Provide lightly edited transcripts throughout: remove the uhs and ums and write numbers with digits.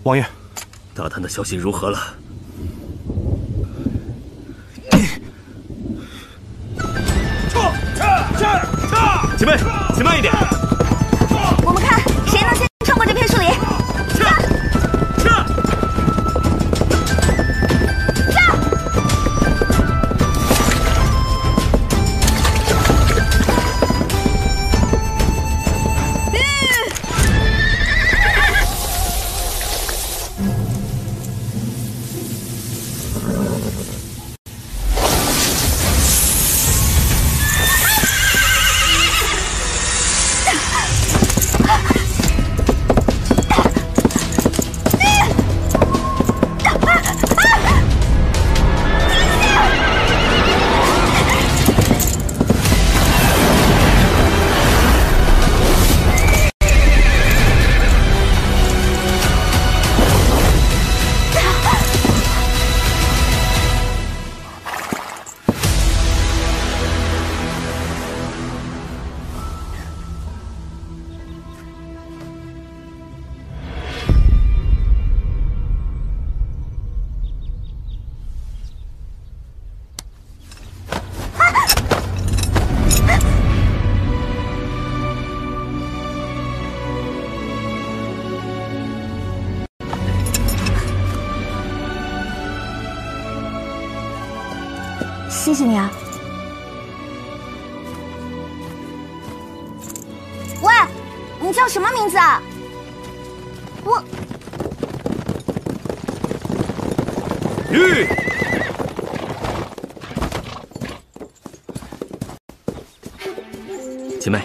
王爷， 大探的消息如何了？ 姐妹，请慢一点。 我们看谁能先穿过这片树林。 谢谢你啊！喂，你叫什么名字啊？我…… 姐妹，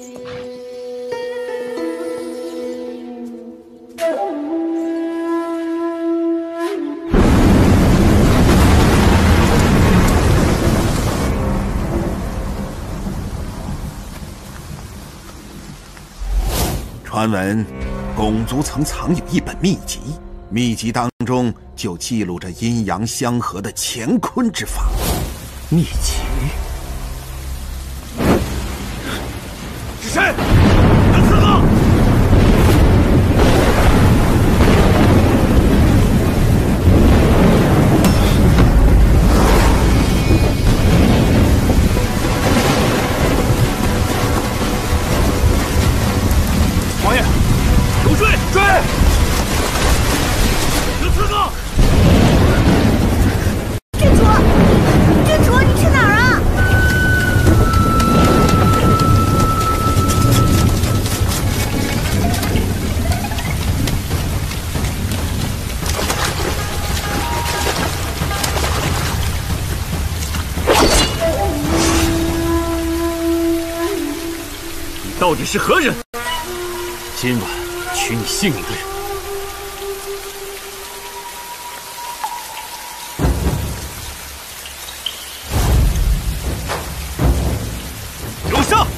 传闻，拱族曾藏有一本秘籍，秘籍当中就记录着阴阳相合的乾坤之法。 秘籍是谁？能刺客！王爷，有追！追！有刺客！ 郡主，郡主，你去哪儿啊？ 到底是何人？今晚取你性命的人。 给我上！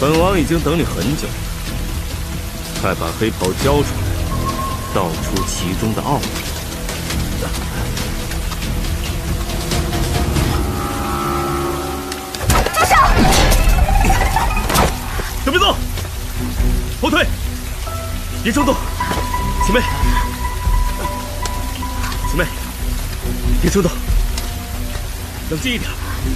本王已经等你很久了，快把黑袍交出来，道出其中的奥秘。 住手！ 都别动，后退，别冲动。姐妹，姐妹，别冲动，冷静一点。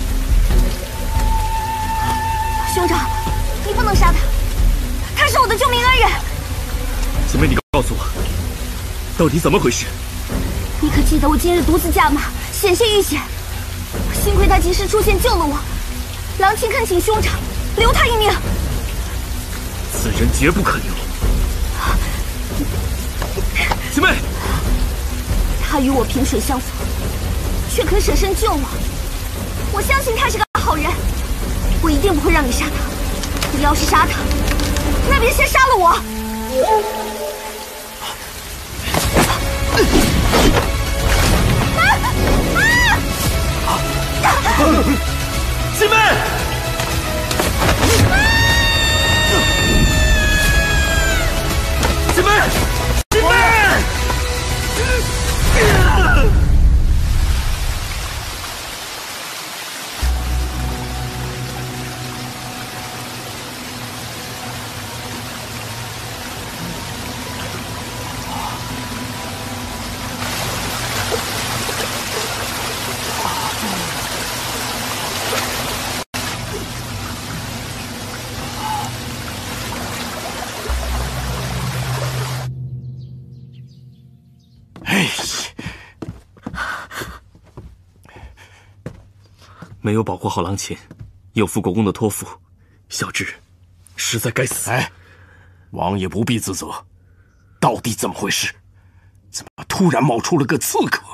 兄长，你不能杀他，他是我的救命恩人。 姐妹，你告诉我，到底怎么回事？ 你可记得我今日独自驾马，险些遇险，幸亏他及时出现救了我。郎卿恳请兄长留他一命。 此人绝不可留。姐妹， 他与我萍水相逢，却肯舍身救我，我相信他是个好人。我一定不会让你杀他。你要是杀他，那别先杀了我。 姐妹，姐妹，姐妹！没有保护好郎琴，又负国公的托付，小智实在该死。 哎，王爷不必自责，到底怎么回事？怎么突然冒出了个刺客？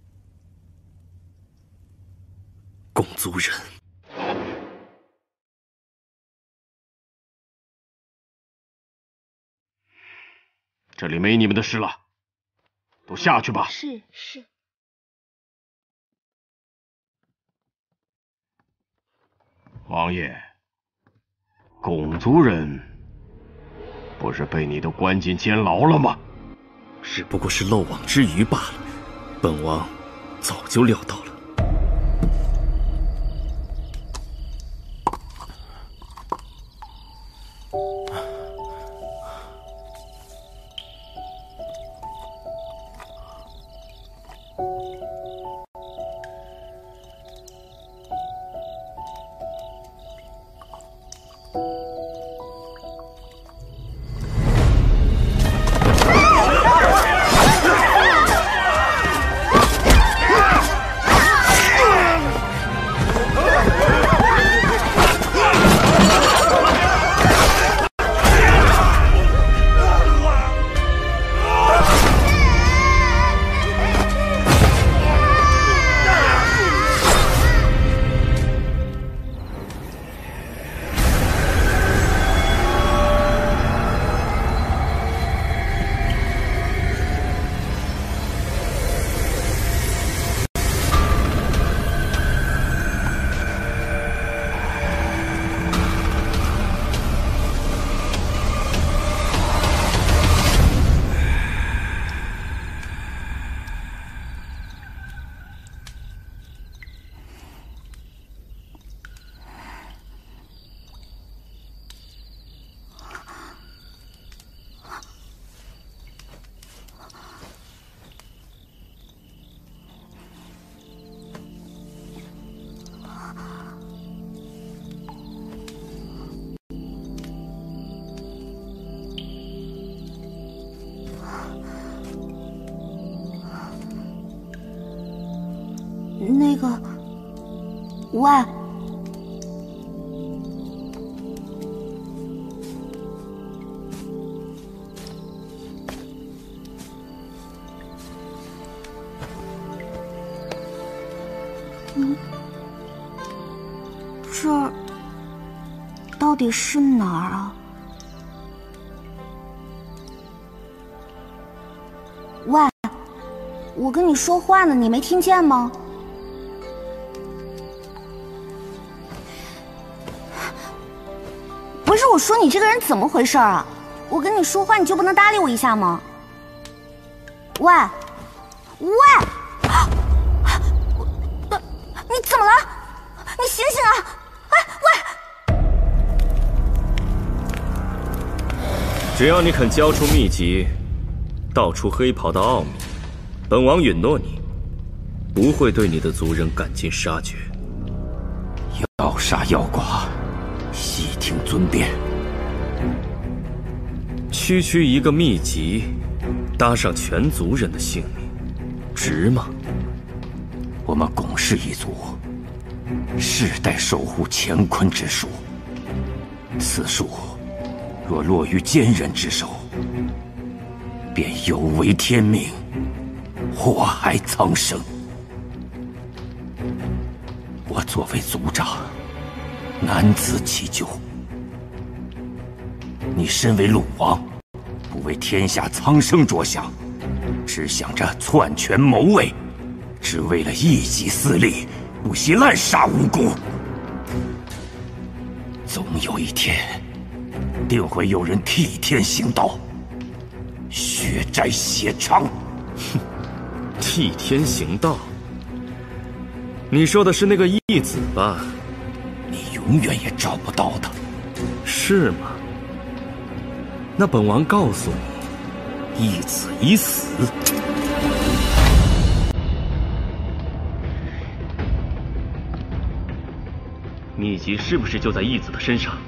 拱族人。 这里没你们的事了，都下去吧。 是。 王爷，拱族人不是被你都关进监牢了吗？ 只不过是漏网之鱼罢了，本王早就料到了。 那个，喂，这儿到底是哪儿啊？喂，我跟你说话呢，你没听见吗？不是我说你这个人怎么回事啊？我跟你说话你就不能搭理我一下吗？喂，喂，你怎么了？你醒醒啊！哎，喂！ 只要你肯交出秘籍，道出黑袍的奥秘，本王允诺你，不会对你的族人赶尽杀绝。 要杀要剐，悉听尊便。 区一个秘籍，搭上全族人的性命，值吗？ 我们巩氏一族世代守护乾坤之术，此术若落于奸人之手，便有违天命，祸害苍生。我作为族长，难辞其咎。你身为鲁王，不为天下苍生着想，只想着篡权谋位，只为了一己私利，不惜滥杀无辜。总有一天，定会有人替天行道，血债血偿。 哼，替天行道？你说的是那个义子吧？ 你永远也找不到的。 是吗？那本王告诉你，义子已死。秘籍是不是就在义子的身上？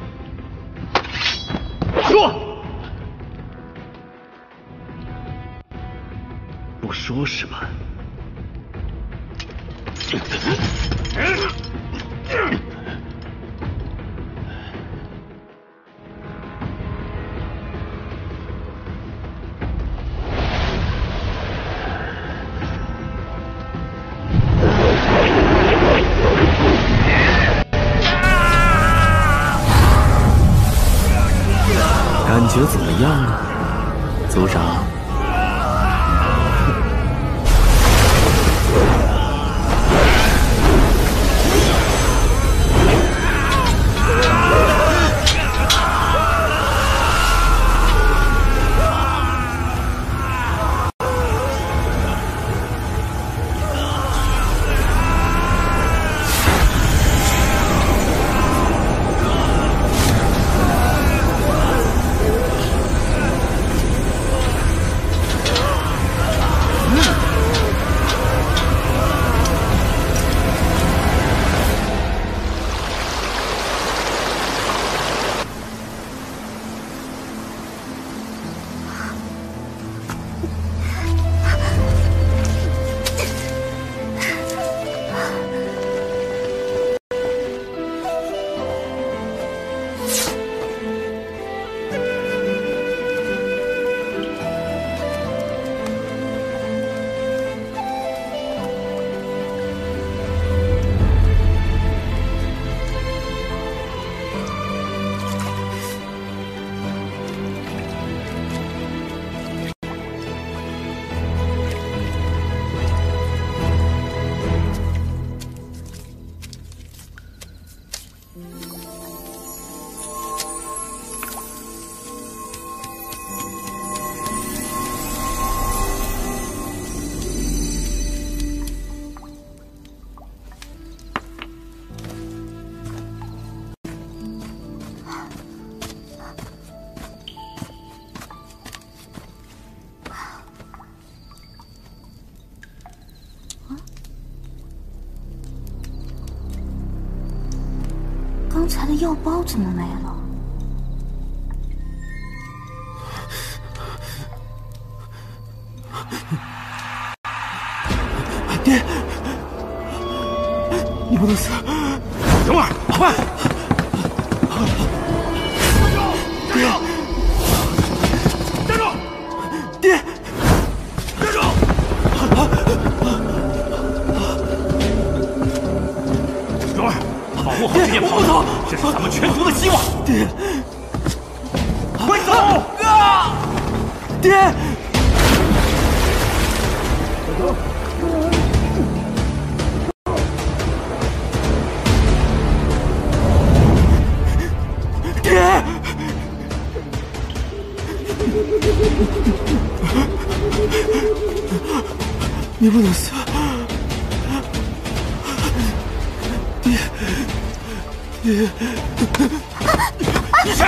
说！不说是吧？感觉怎么样啊，族长？ 刚才的药包怎么没了？ 爹，你不能死！ 蓉儿，快！ 爹， 站住！ 爹， 站住！蓉儿，保护好这件袍子，这是咱们全族的希望。 爹， 快走！ 爹。爹！ 你不能死！你谁？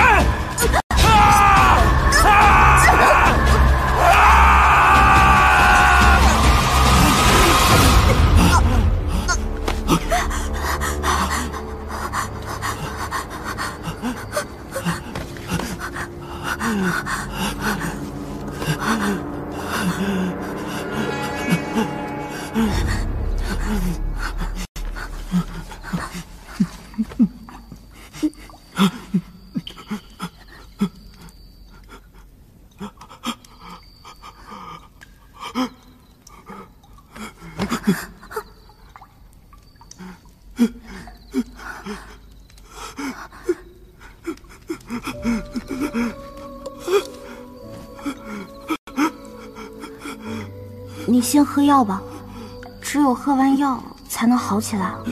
你先喝药吧，只有喝完药才能好起来。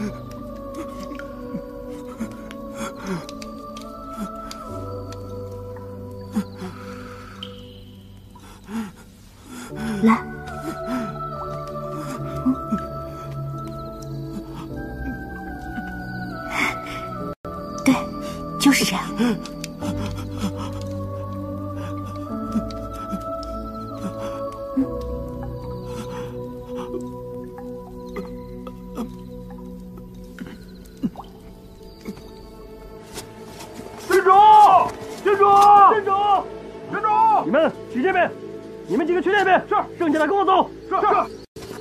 来，对，就是这样。 你们去这边，你们几个去那边，是，剩下的跟我走，是。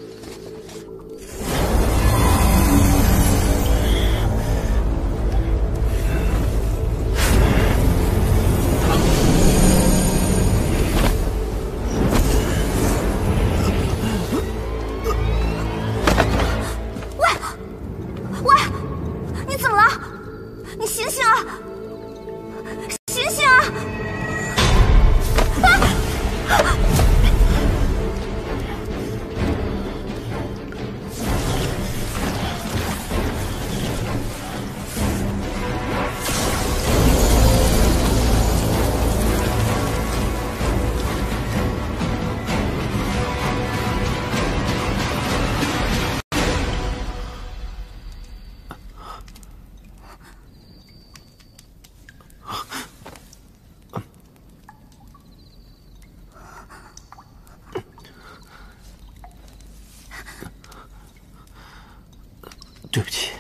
喂，你怎么了？你醒醒啊！醒醒啊！ 对不起。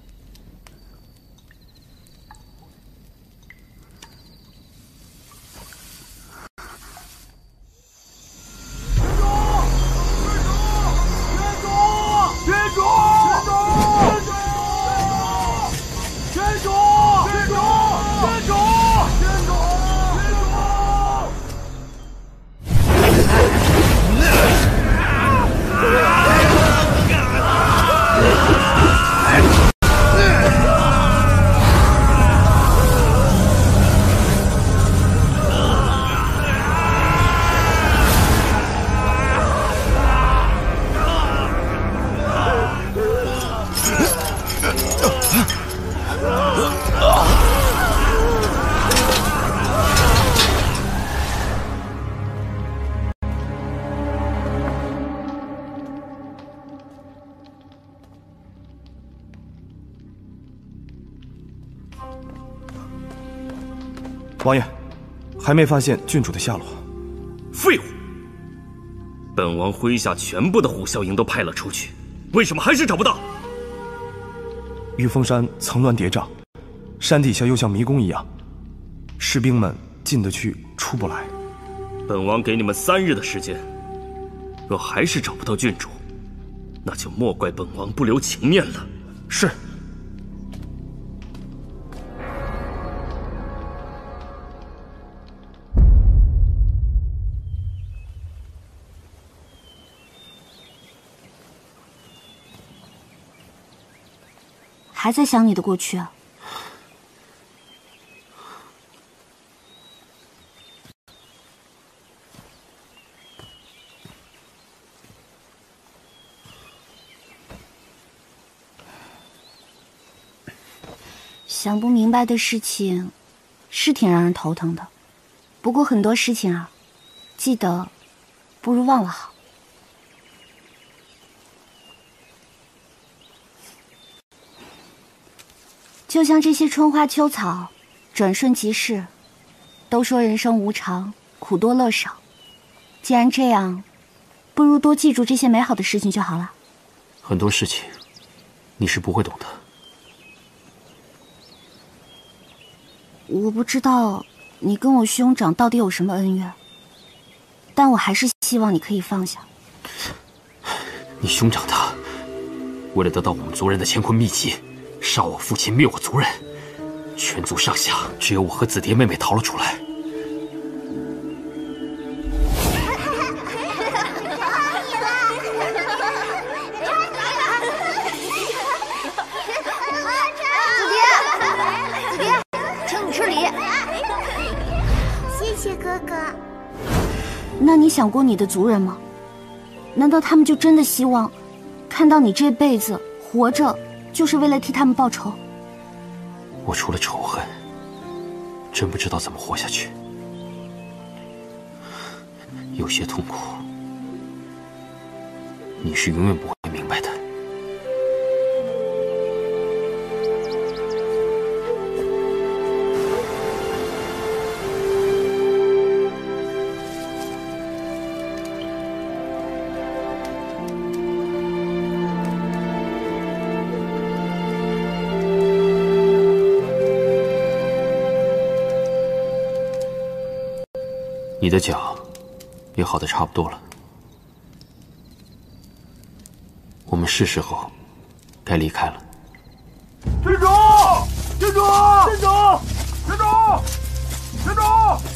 王爷，还没发现郡主的下落。 废物！本王麾下全部的虎啸营都派了出去，为什么还是找不到？ 玉峰山层峦叠嶂，山底下又像迷宫一样，士兵们进得去，出不来。 本王给你们3日的时间，若还是找不到郡主，那就莫怪本王不留情面了。 是。 还在想你的过去啊？想不明白的事情，是挺让人头疼的。不过很多事情啊，记得不如忘了好。 就像这些春花秋草，转瞬即逝。都说人生无常，苦多乐少。既然这样，不如多记住这些美好的事情就好了。 很多事情，你是不会懂的。 我不知道你跟我兄长到底有什么恩怨，但我还是希望你可以放下。 你兄长他为了得到我们族人的乾坤秘籍，杀我父亲，灭我族人，全族上下只有我和紫蝶妹妹逃了出来。 紫蝶，请你吃礼。 谢谢哥哥。 那你想过你的族人吗？难道他们就真的希望看到你这辈子活着就是为了替他们报仇？ 我除了仇恨，真不知道怎么活下去。有些痛苦，你是永远不会明白的。你的脚也好得差不多了，我们是时候该离开了。 郡主，郡主，郡主，郡主，郡主！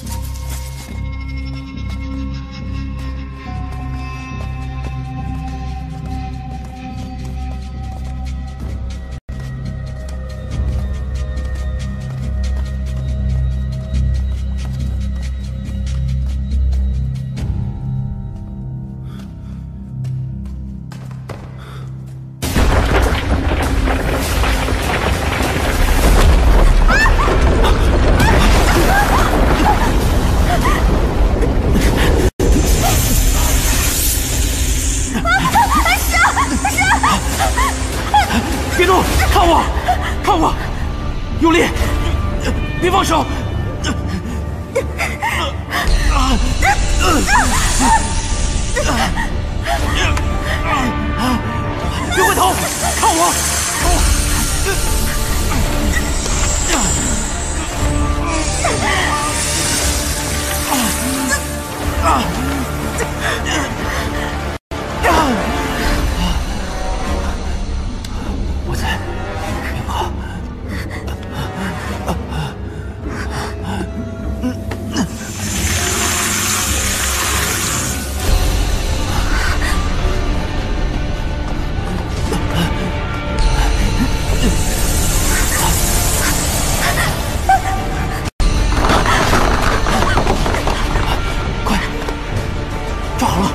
别动！看我，看我，用力！别放手！别回头！看我！我在，别怕。快，抓好了！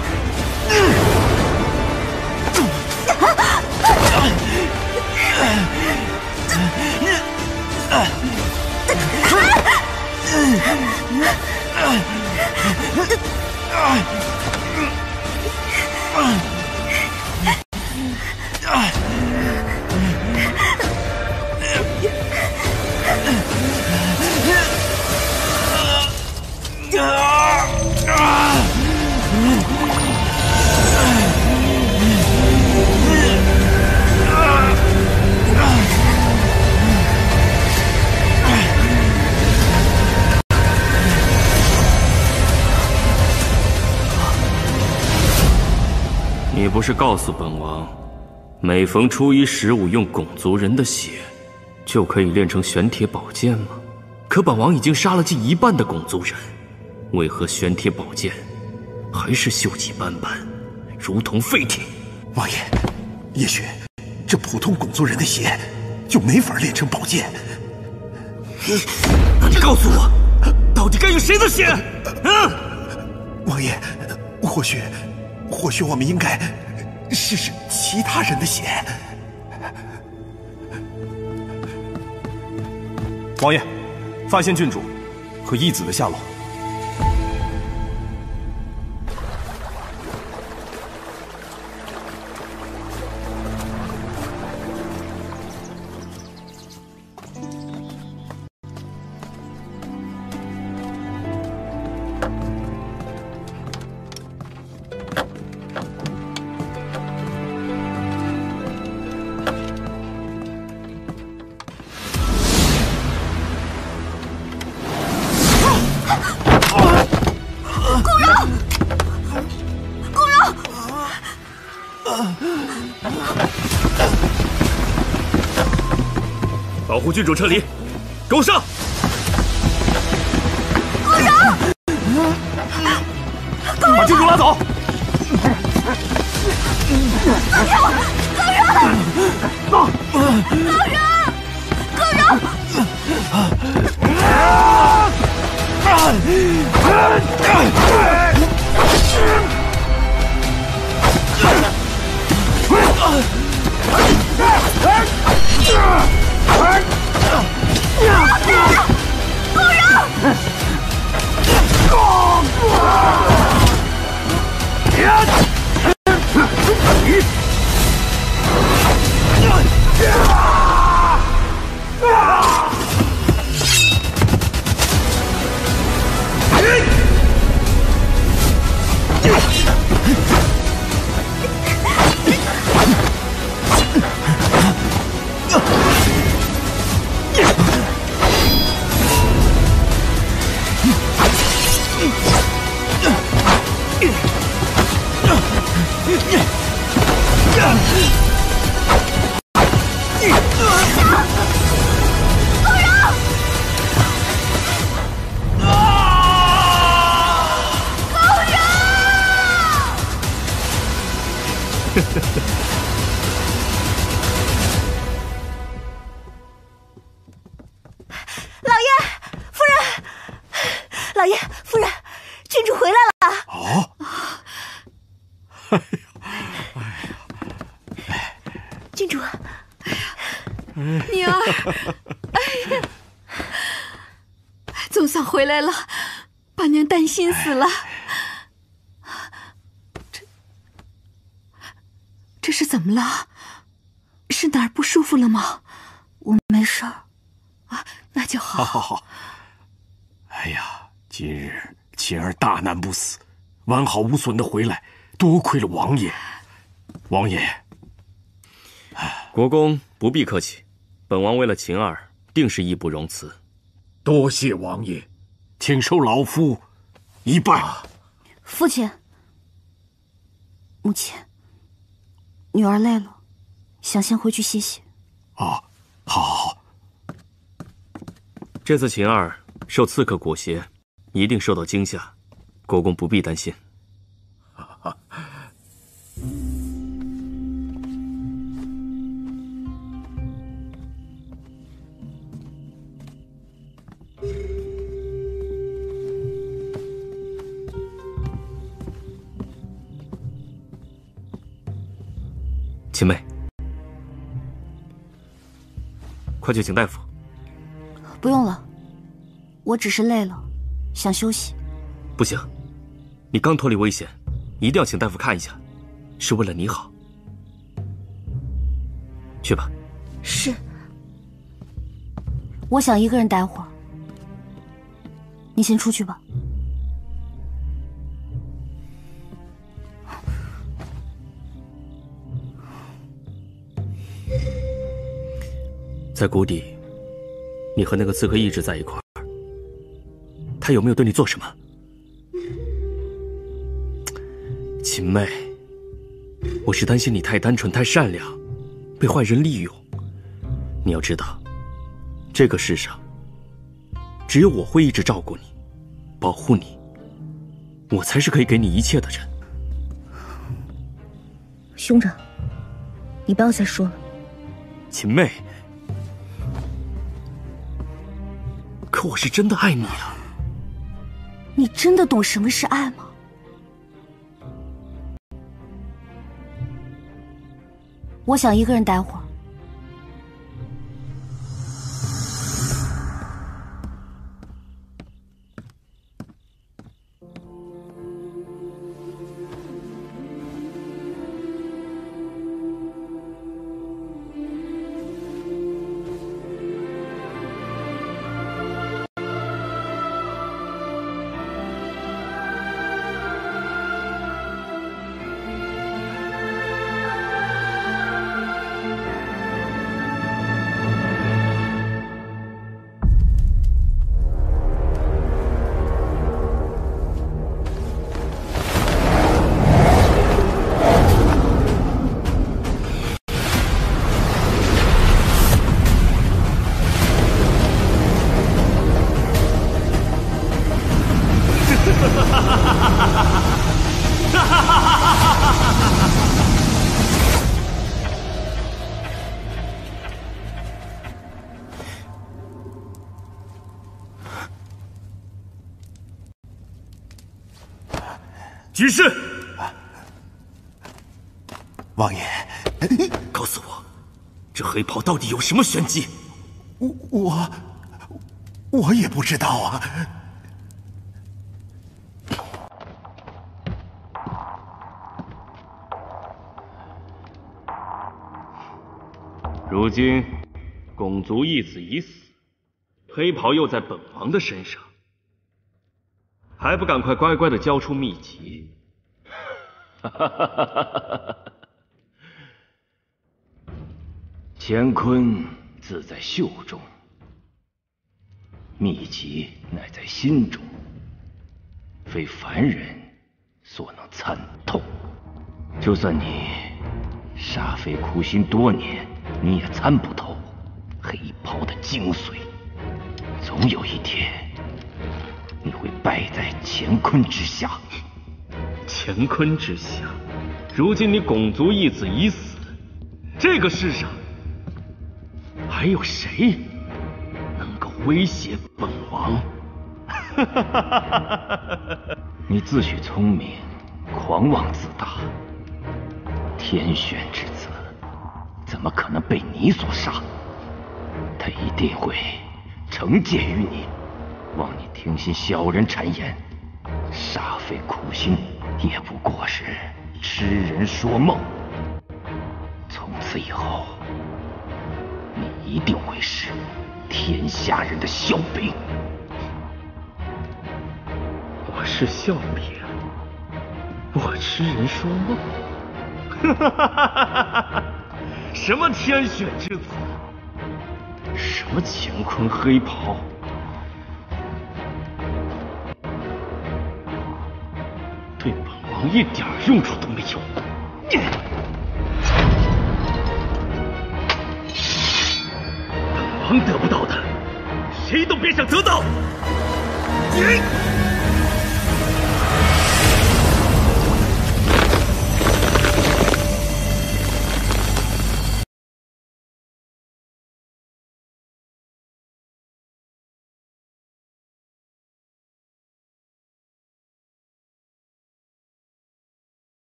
你不是告诉本王，每逢初一十五用汞族人的血，就可以炼成玄铁宝剑吗？可本王已经杀了近一半的汞族人，为何玄铁宝剑还是锈迹斑斑，如同废铁？ 王爷，也许这普通汞族人的血就没法炼成宝剑。 那你告诉我，到底该用谁的血？ 王爷，或许我们应该试试其他人的血。 王爷，发现郡主和义子的下落。 保护郡主撤离，给我上！ 高荣， 把郡主拉走！ 高荣，老爷夫人，郡主回来了。 哦， 郡主， 女儿，哎呀，总算回来了，把娘担心死了。这是怎么了？是哪儿不舒服了吗？ 我没事儿。 啊，那就好。 好。哎呀，今日琴儿大难不死，完好无损的回来，多亏了王爷。王爷， 国公不必客气，本王为了琴儿，定是义不容辞。 多谢王爷，请受老夫一拜。 父亲，母亲，女儿累了，想先回去歇歇。 哦，好。 这次琴儿受刺客裹挟，一定受到惊吓，国公不必担心。秦妹，快去请大夫。 不用了，我只是累了，想休息。 不行，你刚脱离危险，一定要请大夫看一下，是为了你好。去吧。 是。我想一个人待会儿，你先出去吧。 在谷底，你和那个刺客一直在一块儿，他有没有对你做什么？秦妹，我是担心你太单纯、太善良，被坏人利用。你要知道，这个世上，只有我会一直照顾你，保护你，我才是可以给你一切的人。 兄长，你不要再说了。 秦妹，可我是真的爱你啊！ 你真的懂什么是爱吗？我想一个人待会儿。 举事。 王爷， 告诉我，这黑袍到底有什么玄机？ 我也不知道啊。 如今，拱族义子已死，黑袍又在本王的身上，还不赶快乖乖的交出秘籍？ 乾坤自在袖中，秘籍乃在心中，非凡人所能参透。就算你煞费苦心多年，你也参不透黑袍的精髓。总有一天，你会败在乾坤之下。 乾坤之下，如今你拱族义子已死，这个世上还有谁能够威胁本王？ 你自诩聪明，狂妄自大，天选之子怎么可能被你所杀？他一定会惩戒于你，望你听信小人谗言，煞费苦心，也不过是痴人说梦。从此以后，你一定会是天下人的笑柄。 我是笑柄？我痴人说梦？什么天选之子？什么乾坤黑袍？对本王一点用处都没有。本王得不到的，谁都别想得到。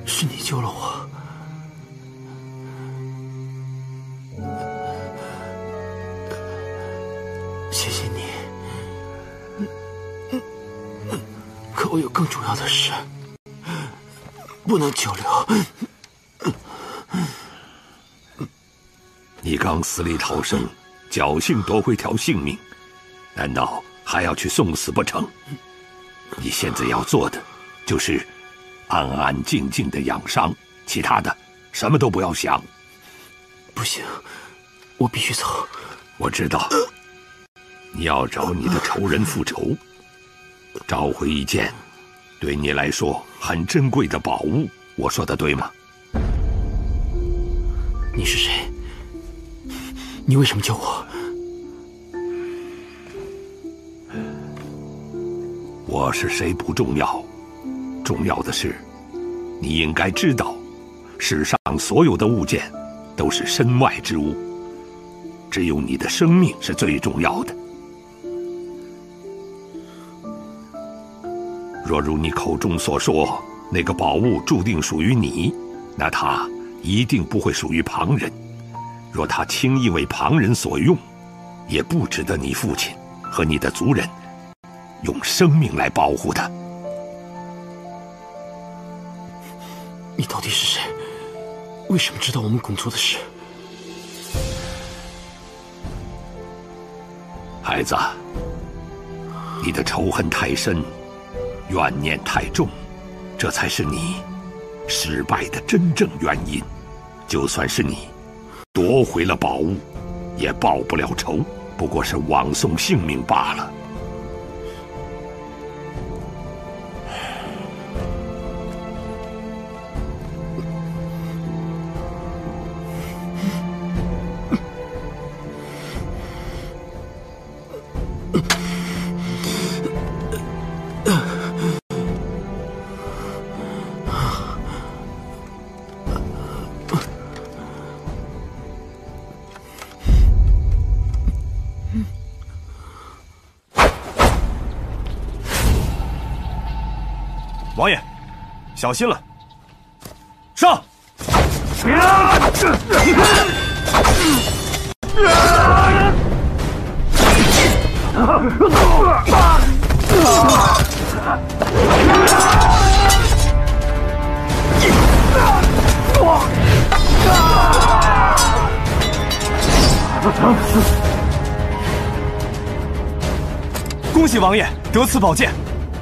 是你救了我。谢谢你。可我有更重要的事，不能久留。 你刚死里逃生，侥幸夺回条性命，难道还要去送死不成？你现在要做的，就是安安静静的养伤，其他的什么都不要想。 不行，我必须走。 我知道，你要找你的仇人复仇，找回一件对你来说很珍贵的宝物。我说的对吗？ 你是谁？你为什么救我？ 我是谁不重要，重要的是，你应该知道，世上所有的物件都是身外之物，只有你的生命是最重要的。若如你口中所说，那个宝物注定属于你，那它一定不会属于旁人。若它轻易为旁人所用，也不值得你父亲和你的族人用生命来保护它。 你到底是谁？为什么知道我们拱族的事？ 孩子，你的仇恨太深，怨念太重，这才是你失败的真正原因。就算是你夺回了宝物，也报不了仇，不过是枉送性命罢了。 王爷，小心了！上！恭喜王爷得此宝剑。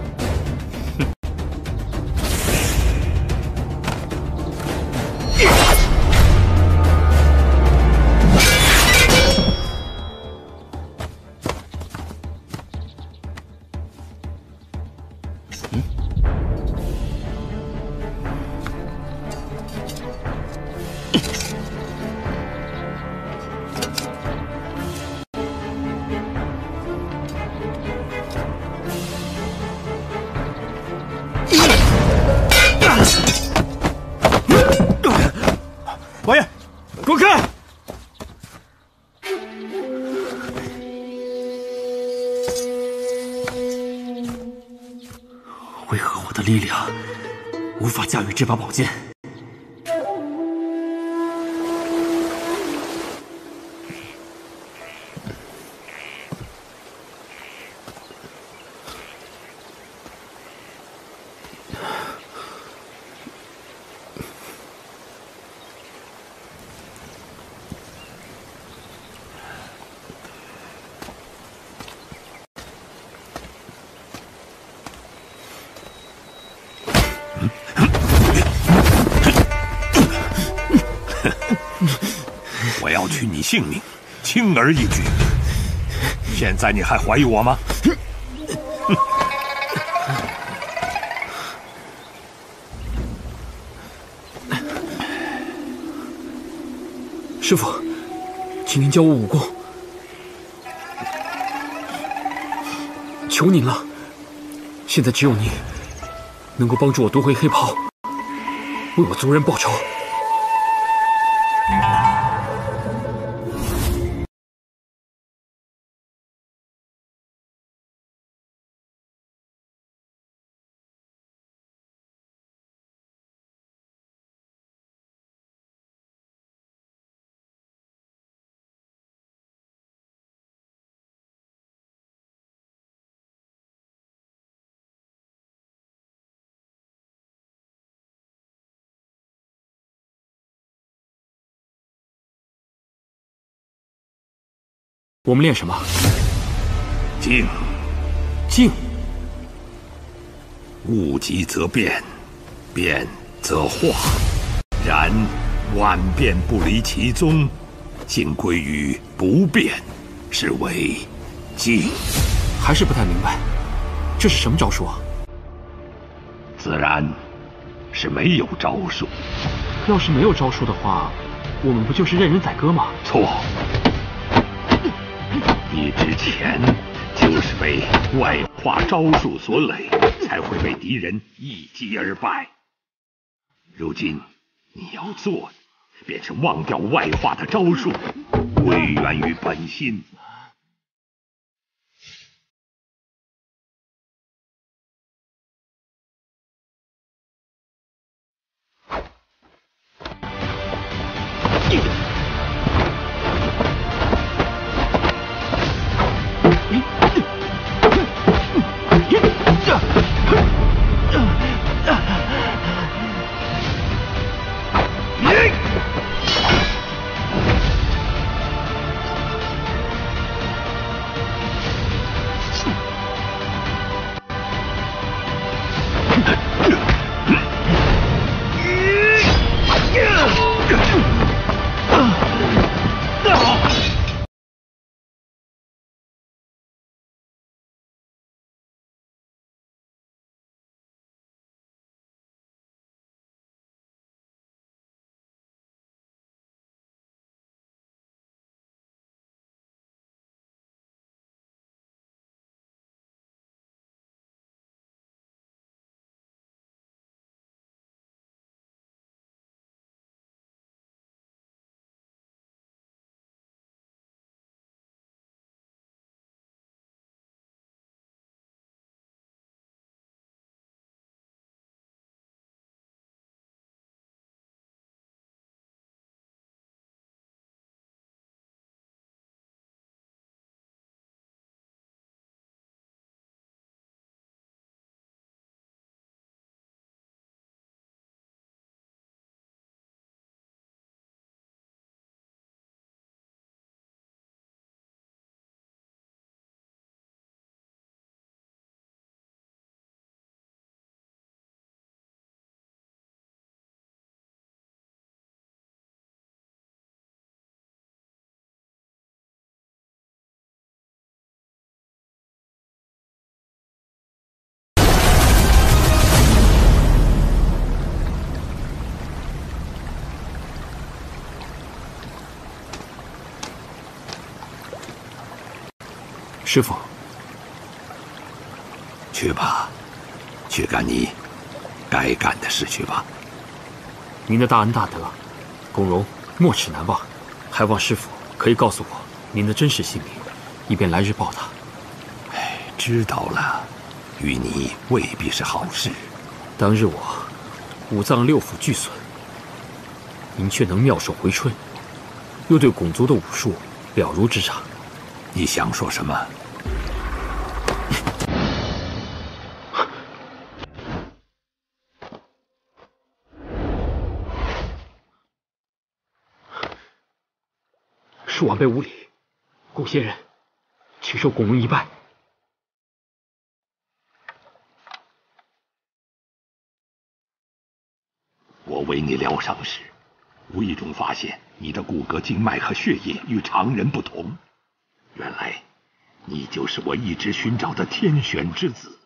王爷，滚开！ 为何我的力量无法驾驭这把宝剑？ 我要取你性命，轻而易举。现在你还怀疑我吗？ 师父，请您教我武功，求您了！现在只有您能够帮助我夺回黑袍，为我族人报仇。 我们练什么？ 静。 静。 物极则变，变则化。然万变不离其宗，竟归于不变，是为静。 还是不太明白，这是什么招数啊？ 自然是没有招数。 要是没有招数的话，我们不就是任人宰割吗？ 错。你之前就是被外化招数所累，才会被敌人一击而败。如今你要做的，便是忘掉外化的招数，归元于本心。 师傅， 去吧，去干你该干的事去吧。 您的大恩大德，龚荣没齿难忘，还望师傅可以告诉我您的真实姓名，以便来日报答。 知道了，于你未必是好事。 当日我五脏六腑俱损，您却能妙手回春，又对汞族的武术了如指掌。 你想说什么？ 恕晚辈无礼，龚仙人，请受龚荣一拜。 我为你疗伤时，无意中发现你的骨骼、经脉和血液与常人不同。原来，你就是我一直寻找的天选之子。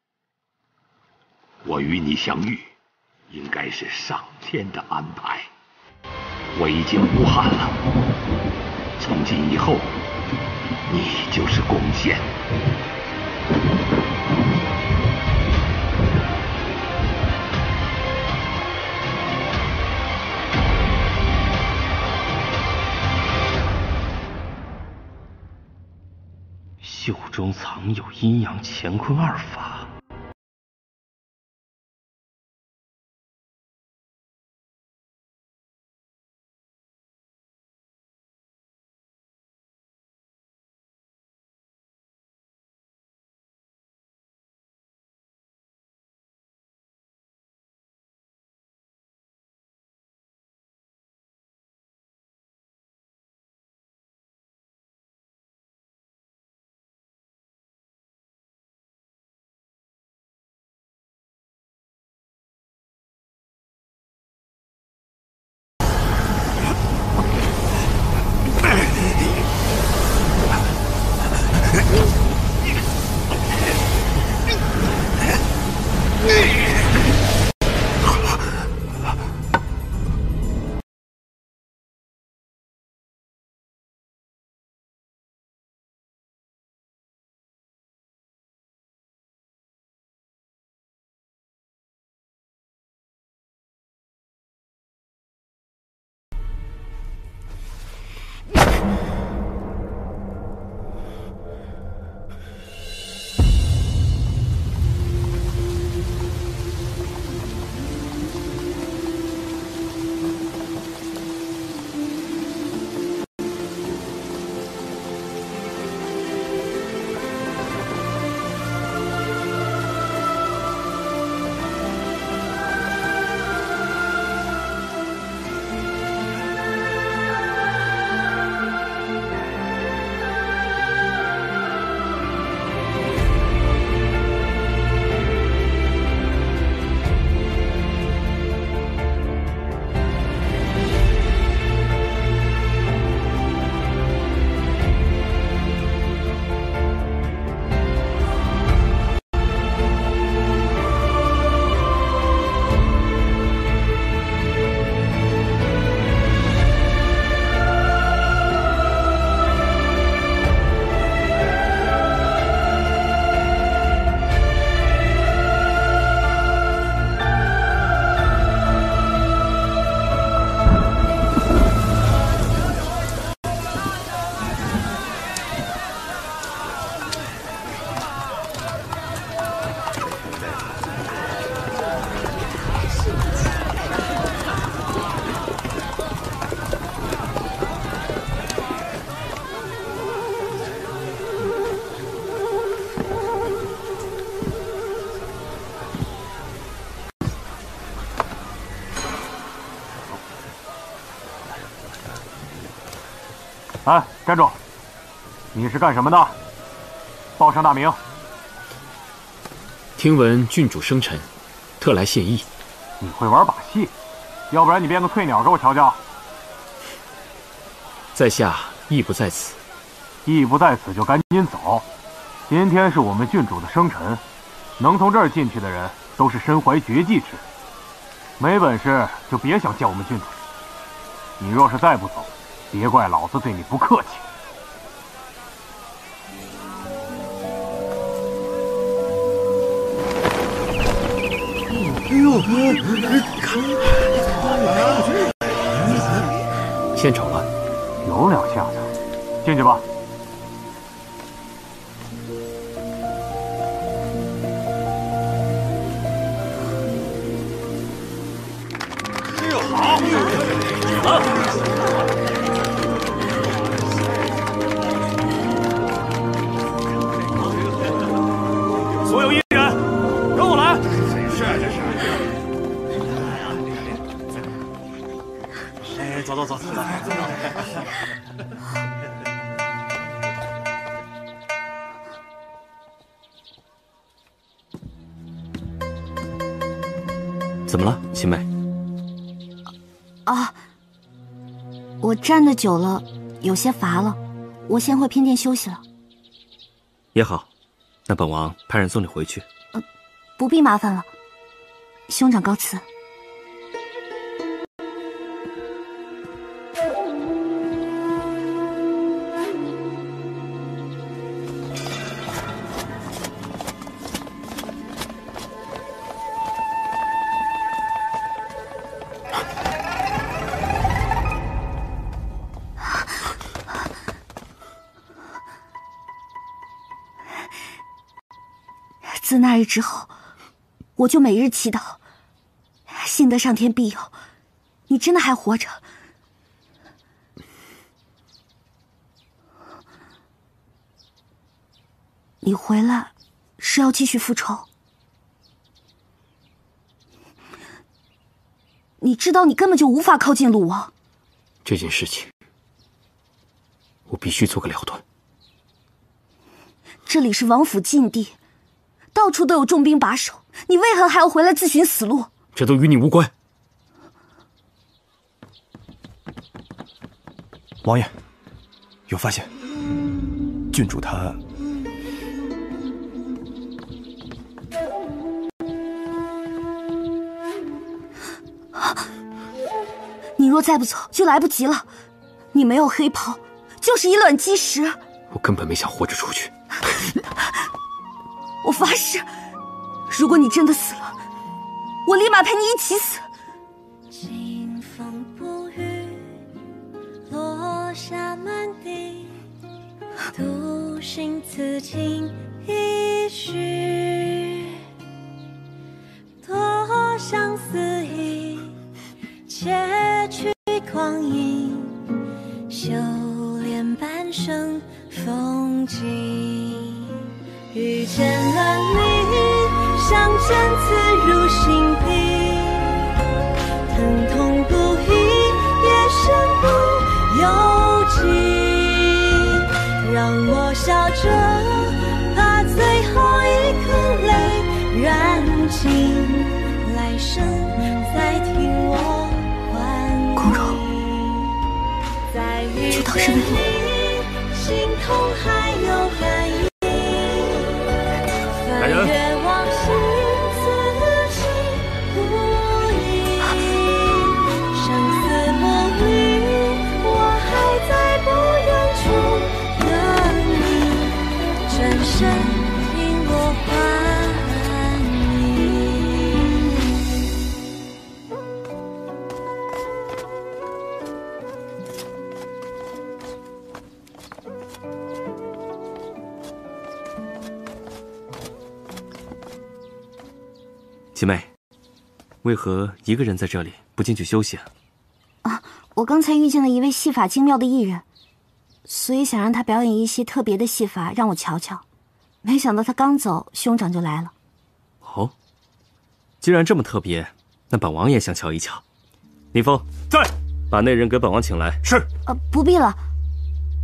我与你相遇，应该是上天的安排。我已经无憾了。从今以后，你就是龚仙。 袖中藏有阴阳乾坤二法。 哎，站住！你是干什么的？报上大名。 听闻郡主生辰，特来献艺。 你会玩把戏？要不然你变个翠鸟给我瞧瞧。 在下意不在此。 意不在此就赶紧走。今天是我们郡主的生辰，能从这儿进去的人都是身怀绝技之人。没本事就别想见我们郡主。你若是再不走，别怪老子对你不客气。 献丑了， 有两下子，进去吧。 所有艺人，跟我来。哎，走。 怎么了，秦妹？ 啊，我站得久了，有些乏了，我先回偏殿休息了。 也好，那本王派人送你回去。 不必麻烦了，兄长告辞。自那日之后，我就每日祈祷，幸得上天庇佑，你真的还活着。你回来是要继续复仇？你知道你根本就无法靠近鲁王。 这件事情，我必须做个了断。 这里是王府禁地，到处都有重兵把守，你为何还要回来自寻死路？ 这都与你无关。 王爷，有发现，郡主她…… 你若再不走，就来不及了。你没有黑袍，就是以卵击石。 我根本没想活着出去。 我发誓，如果你真的死了，我立马陪你一起死。 清风不语，落下满地，独行此情一绪，多相思意，且去光阴，修炼半生风景。遇见了你，像针刺入心底，疼痛不已，也身不由己。让我笑着，把最后一颗泪燃尽，来生再听我唤光荣，就当是为了你，心痛还有寒意。 来人！ 越往昔，自己不已，生死不离，我还在不远处等你，转身听我唤齐妹，为何一个人在这里，不进去休息啊？ 啊，我刚才遇见了一位戏法精妙的艺人，所以想让他表演一些特别的戏法让我瞧瞧。没想到他刚走，兄长就来了。 哦，既然这么特别，那本王也想瞧一瞧。宁风， 在， 把那人给本王请来。 是。 不必了，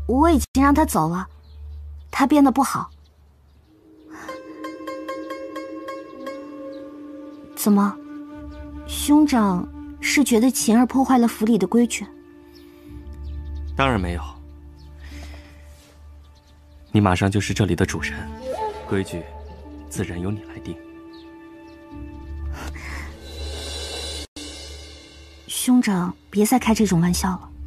我已经让他走了，他变得不好。怎么，兄长是觉得琴儿破坏了府里的规矩？ 当然没有，你马上就是这里的主人，规矩自然由你来定。 兄长，别再开这种玩笑了。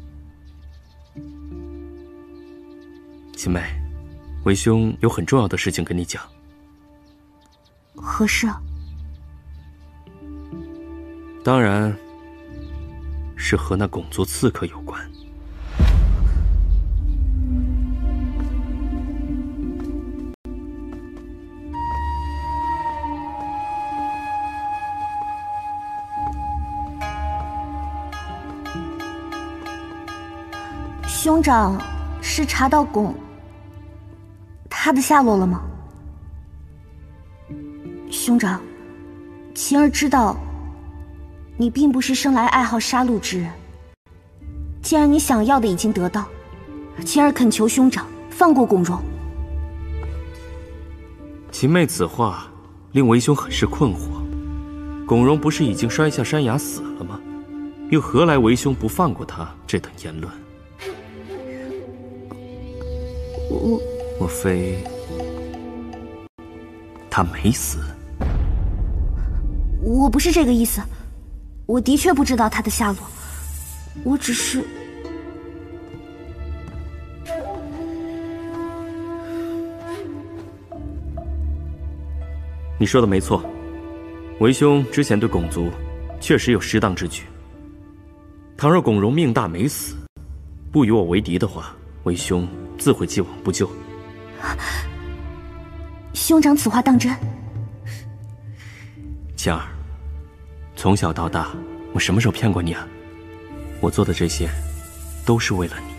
秦妹，为兄有很重要的事情跟你讲。 何事啊？ 当然是和那种族刺客有关。 兄长是查到他的下落了吗？兄长，琴儿知道你并不是生来爱好杀戮之人。既然你想要的已经得到，琴儿恳求兄长放过龚荣。 秦妹此话令为兄很是困惑。龚荣不是已经摔下山崖死了吗？又何来为兄不放过他这等言论？莫非他没死？ 我不是这个意思，我的确不知道他的下落，我只是…… 你说的没错，为兄之前对龚族确实有失当之举。倘若龚荣命大没死，不与我为敌的话，为兄自会既往不咎。 兄长此话当真？ 晴儿，从小到大，我什么时候骗过你啊？我做的这些，都是为了你。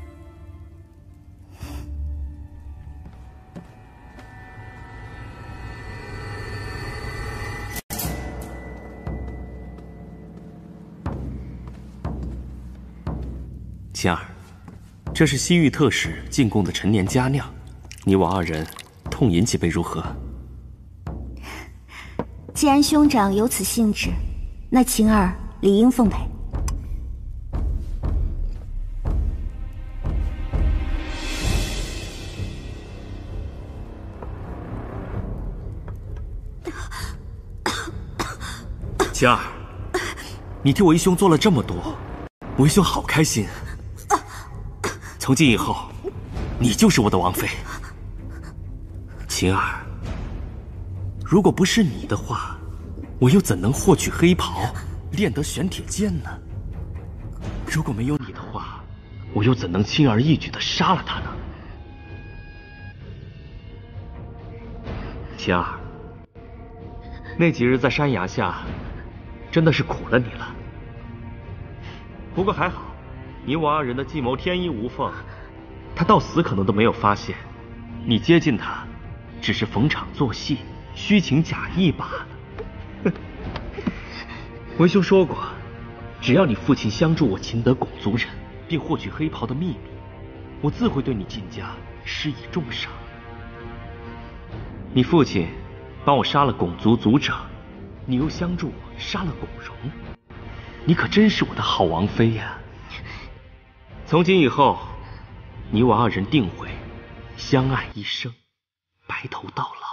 晴儿，这是西域特使进贡的陈年佳酿，你我二人痛饮几杯如何？ 既然兄长有此兴致，那晴儿理应奉陪。 晴儿，你替为兄做了这么多，为兄好开心。从今以后，你就是我的王妃。晴儿，如果不是你的话，我又怎能获取黑袍，练得玄铁剑呢？如果没有你的话，我又怎能轻而易举地杀了他呢？晴儿，那几日在山崖下，真的是苦了你了。不过还好，你我二人的计谋天衣无缝，他到死可能都没有发现，你接近他，只是逢场作戏，虚情假意罢了。为兄说过，只要你父亲相助我擒得龚族人，并获取黑袍的秘密，我自会对你晋家施以重赏。你父亲帮我杀了龚族族长，你又相助我杀了龚荣，你可真是我的好王妃呀！从今以后，你我二人定会相爱一生，白头到老。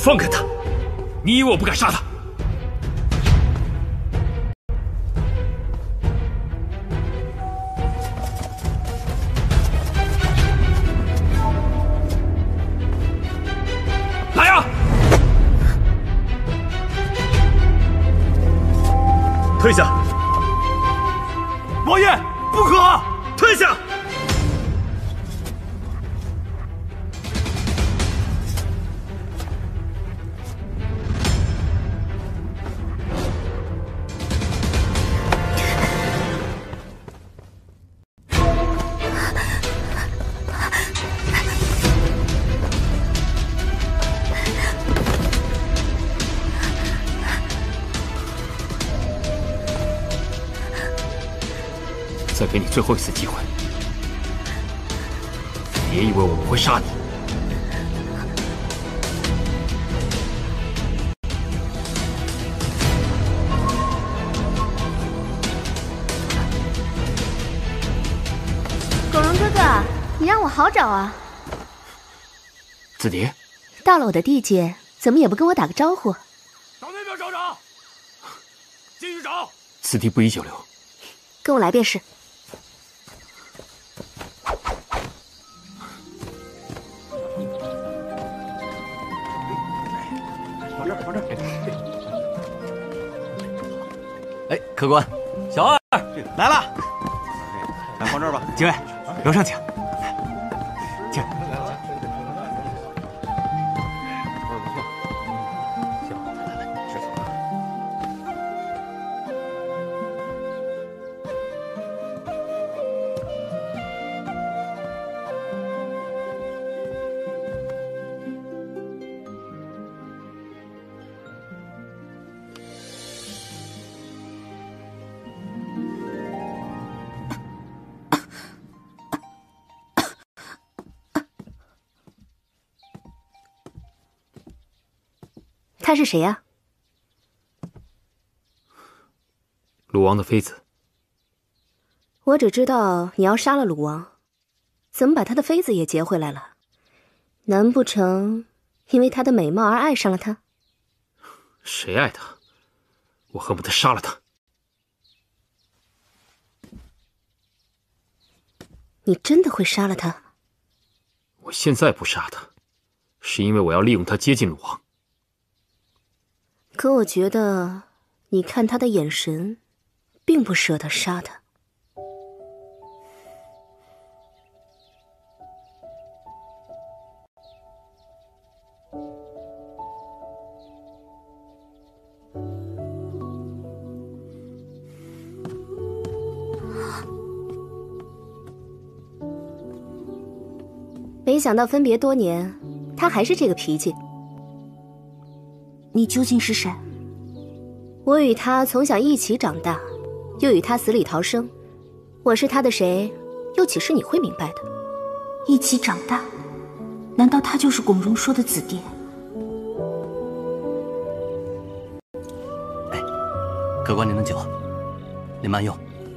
放开他！你以为我不敢杀他？来呀！退下！ 王爷，不可！ 退下！再给你最后一次机会，别以为我不会杀你。 狗荣哥哥，你让我好找啊！ 子蝶， 到了我的地界，怎么也不跟我打个招呼？ 找那边找找，继续找。 此地不宜久留， 跟我来便是。 哎，客官，小二来了，来放这儿吧。几位，楼上请，请。 她是谁呀？ 鲁王的妃子。 我只知道你要杀了鲁王，怎么把他的妃子也劫回来了？难不成因为她的美貌而爱上了她？ 谁爱她？我恨不得杀了她。 你真的会杀了她？ 我现在不杀她，是因为我要利用她接近鲁王。 可我觉得，你看他的眼神，并不舍得杀他。没想到分别多年，他还是这个脾气。 你究竟是谁？ 我与他从小一起长大，又与他死里逃生。我是他的谁，又岂是你会明白的？ 一起长大，难道他就是巩荣说的子蝶？ 哎，客官您的酒，您慢用。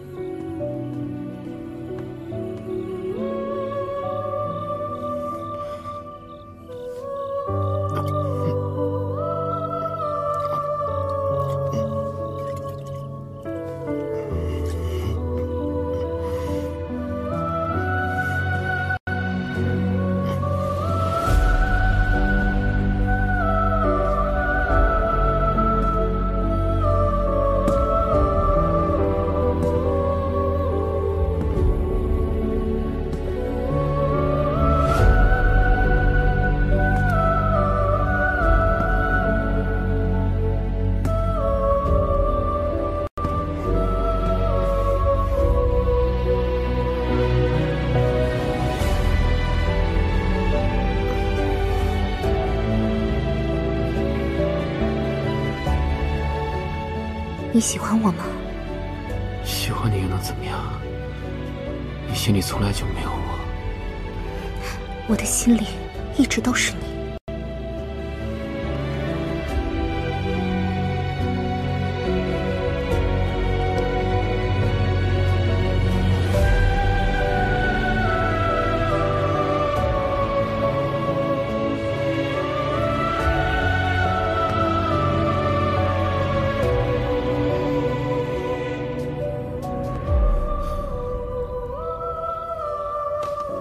你喜欢我吗？ 喜欢你又能怎么样？你心里从来就没有我。 我的心里一直都是你。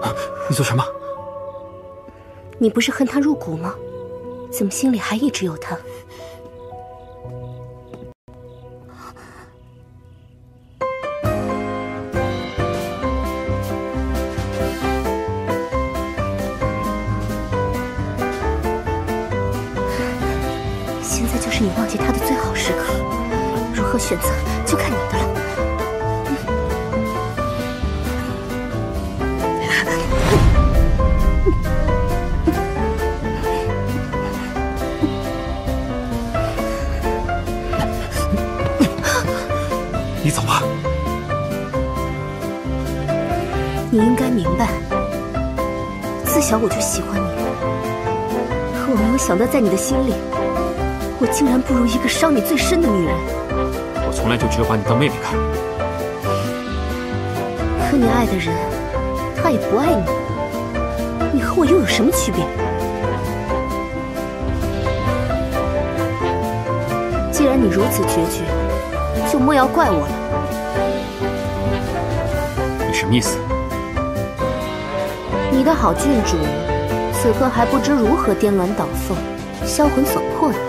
你做什么？ 你不是恨他入骨吗？怎么心里还一直有他？现在就是你忘记他的最好时刻，如何选择就看你的了。 你走吧。 你应该明白，自小我就喜欢你，可我没有想到，在你的心里，我竟然不如一个伤你最深的女人。 我从来就只有把你当妹妹看。 可你爱的人，他也不爱你，你和我又有什么区别？既然你如此决绝，就莫要怪我了。 你什么意思？ 你的好郡主，此刻还不知如何颠鸾倒凤，销魂所迫呢。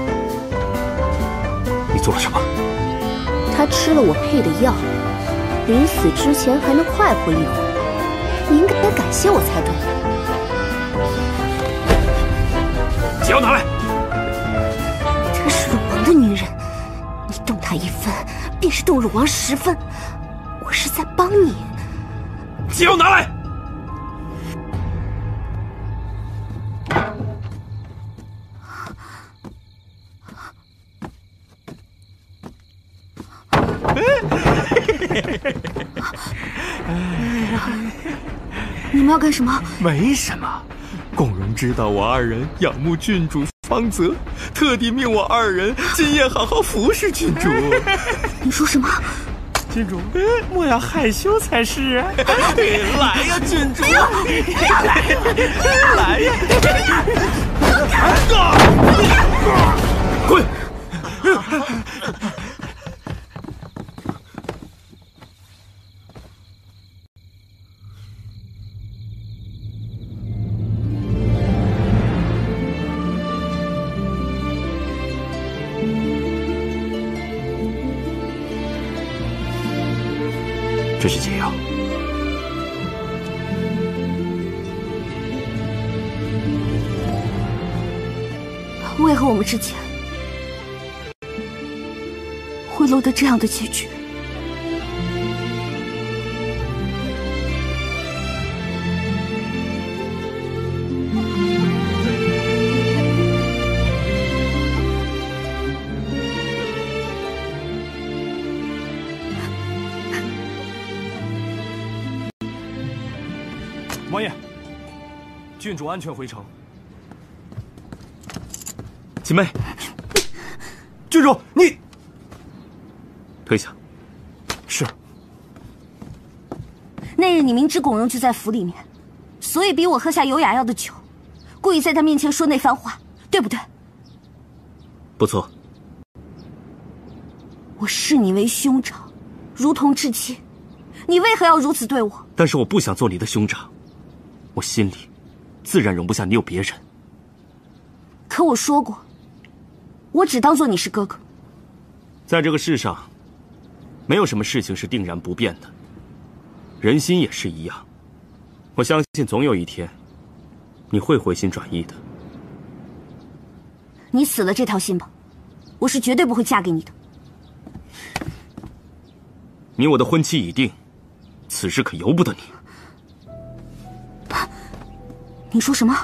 你做了什么？ 他吃了我配的药，临死之前还能快活一会儿，你应该感谢我才对。 解药拿来！ 她是鲁王的女人，你动她一分，便是动鲁王10分。我是在帮你。 解药拿来！ 你们要干什么？ 没什么，巩荣知道我二人仰慕郡主芳泽，特地命我二人今夜好好服侍郡主。 你说什么？ 郡主，莫要害羞才是啊！来呀，郡主！来呀！ 滚！这是解药。 为何我们之间会落得这样的结局？ 王爷，郡主安全回城。 锦妹，郡主，你退下。 是。 那日你明知巩荣就在府里面，所以逼我喝下有雅药的酒，故意在他面前说那番话，对不对？ 不错。 我视你为兄长，如同至亲，你为何要如此对我？ 但是我不想做你的兄长，我心里自然容不下你有别人。 可我说过，我只当做你是哥哥。 在这个世上，没有什么事情是定然不变的，人心也是一样。我相信总有一天，你会回心转意的。 你死了这条心吧，我是绝对不会嫁给你的。 你我的婚期已定，此事可由不得你。 你说什么？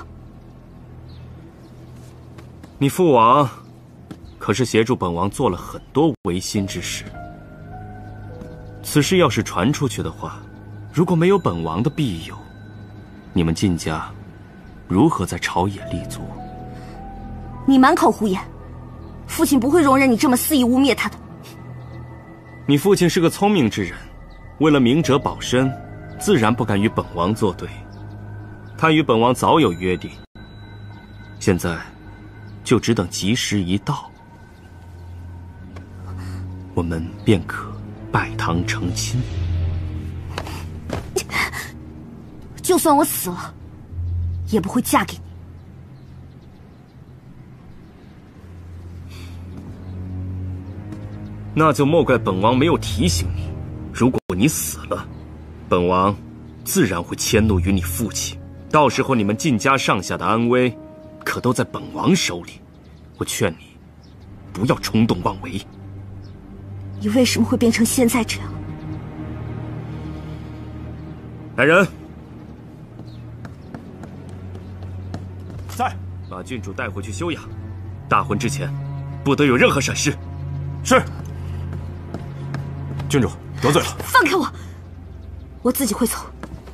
你父王可是协助本王做了很多违心之事，此事要是传出去的话，如果没有本王的庇佑，你们晋家如何在朝野立足？ 你满口胡言，父亲不会容忍你这么肆意污蔑他的。 你父亲是个聪明之人，为了明哲保身，自然不敢与本王作对。他与本王早有约定，现在就只等吉时一到，我们便可拜堂成亲。 就算我死了，也不会嫁给你。 那就莫怪本王没有提醒你，如果你死了，本王自然会迁怒于你父亲，到时候你们晋家上下的安危，可都在本王手里。我劝你，不要冲动妄为。 你为什么会变成现在这样？ 来人， 在， 把郡主带回去休养。大婚之前，不得有任何闪失。 是。郡主得罪了， 放开我，我自己会走。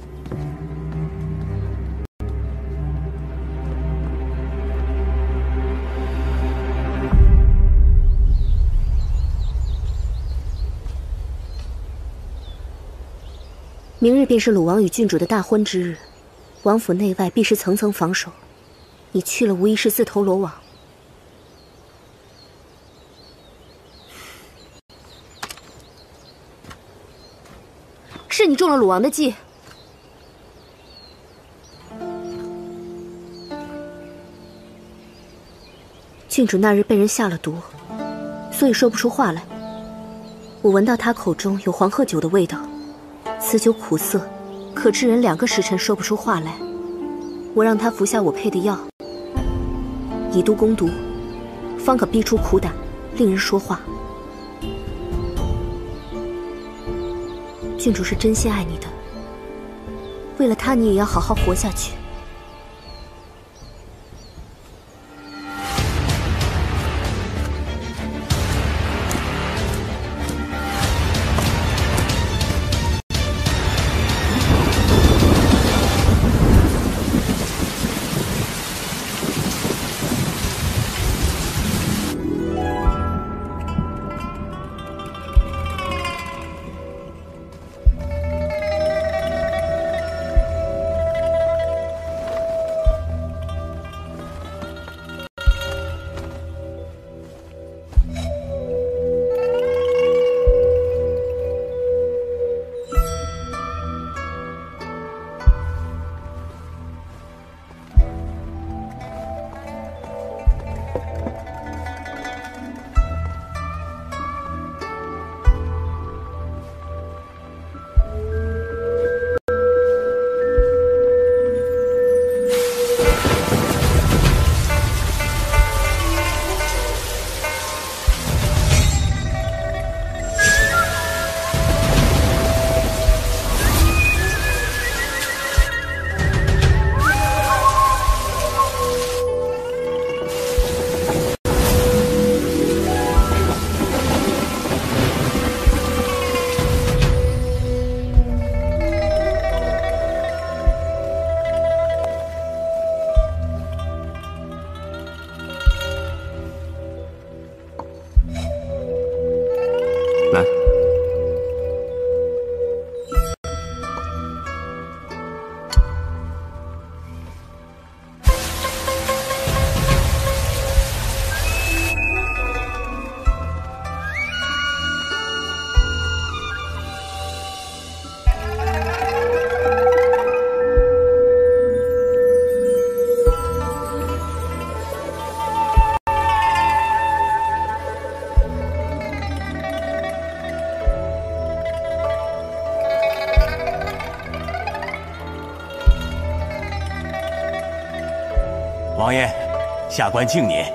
明日便是鲁王与郡主的大婚之日，王府内外必是层层防守。你去了，无疑是自投罗网。是你中了鲁王的计。郡主那日被人下了毒，所以说不出话来。我闻到她口中有黄鹤酒的味道。此酒苦涩，可致人2个时辰说不出话来。我让他服下我配的药，以毒攻毒，方可逼出苦胆，令人说话。郡主是真心爱你的，为了他，你也要好好活下去。 王爷，下官敬您。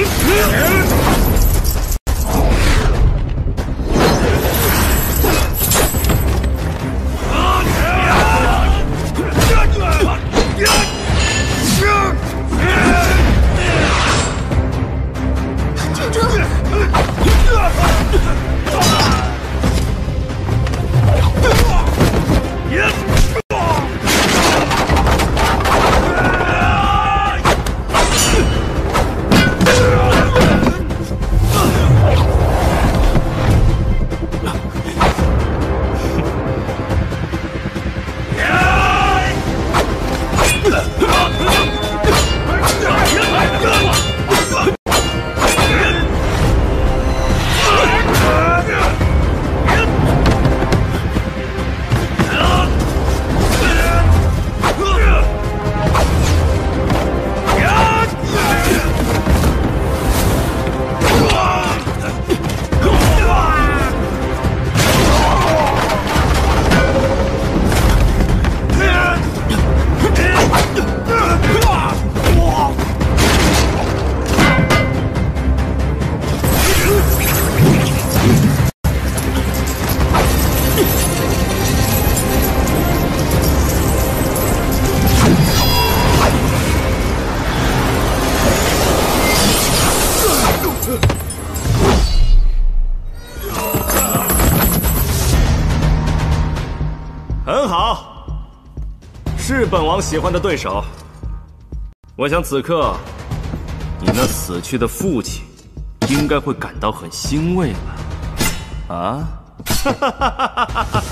很好，是本王喜欢的对手。我想此刻，你那死去的父亲应该会感到很欣慰吧？啊？哈哈哈哈哈哈！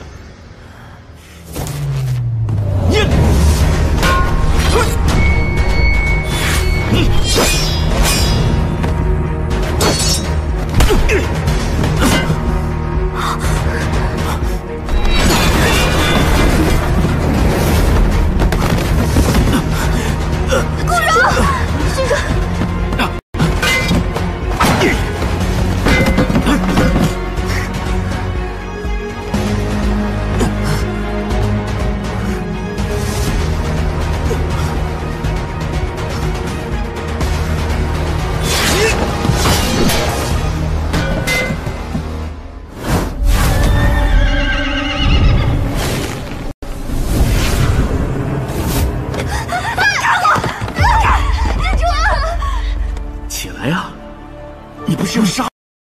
顾荣，这个。 就杀！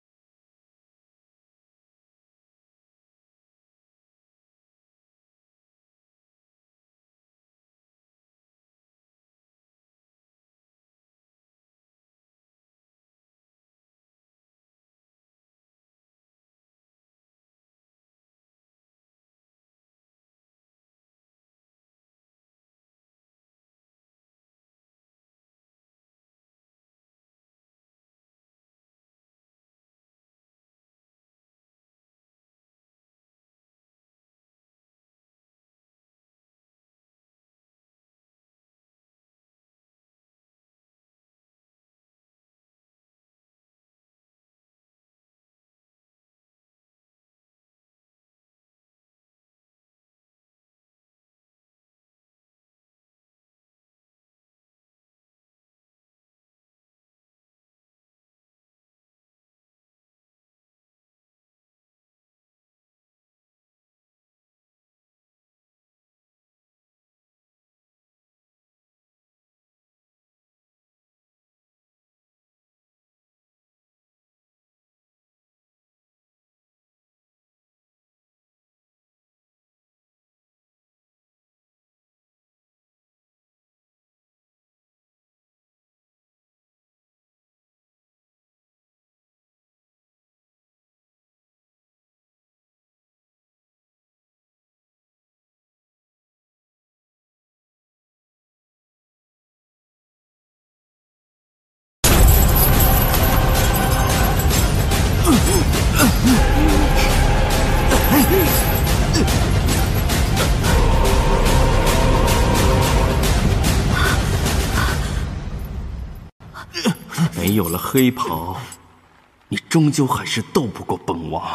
没有了黑袍，你终究还是斗不过本王。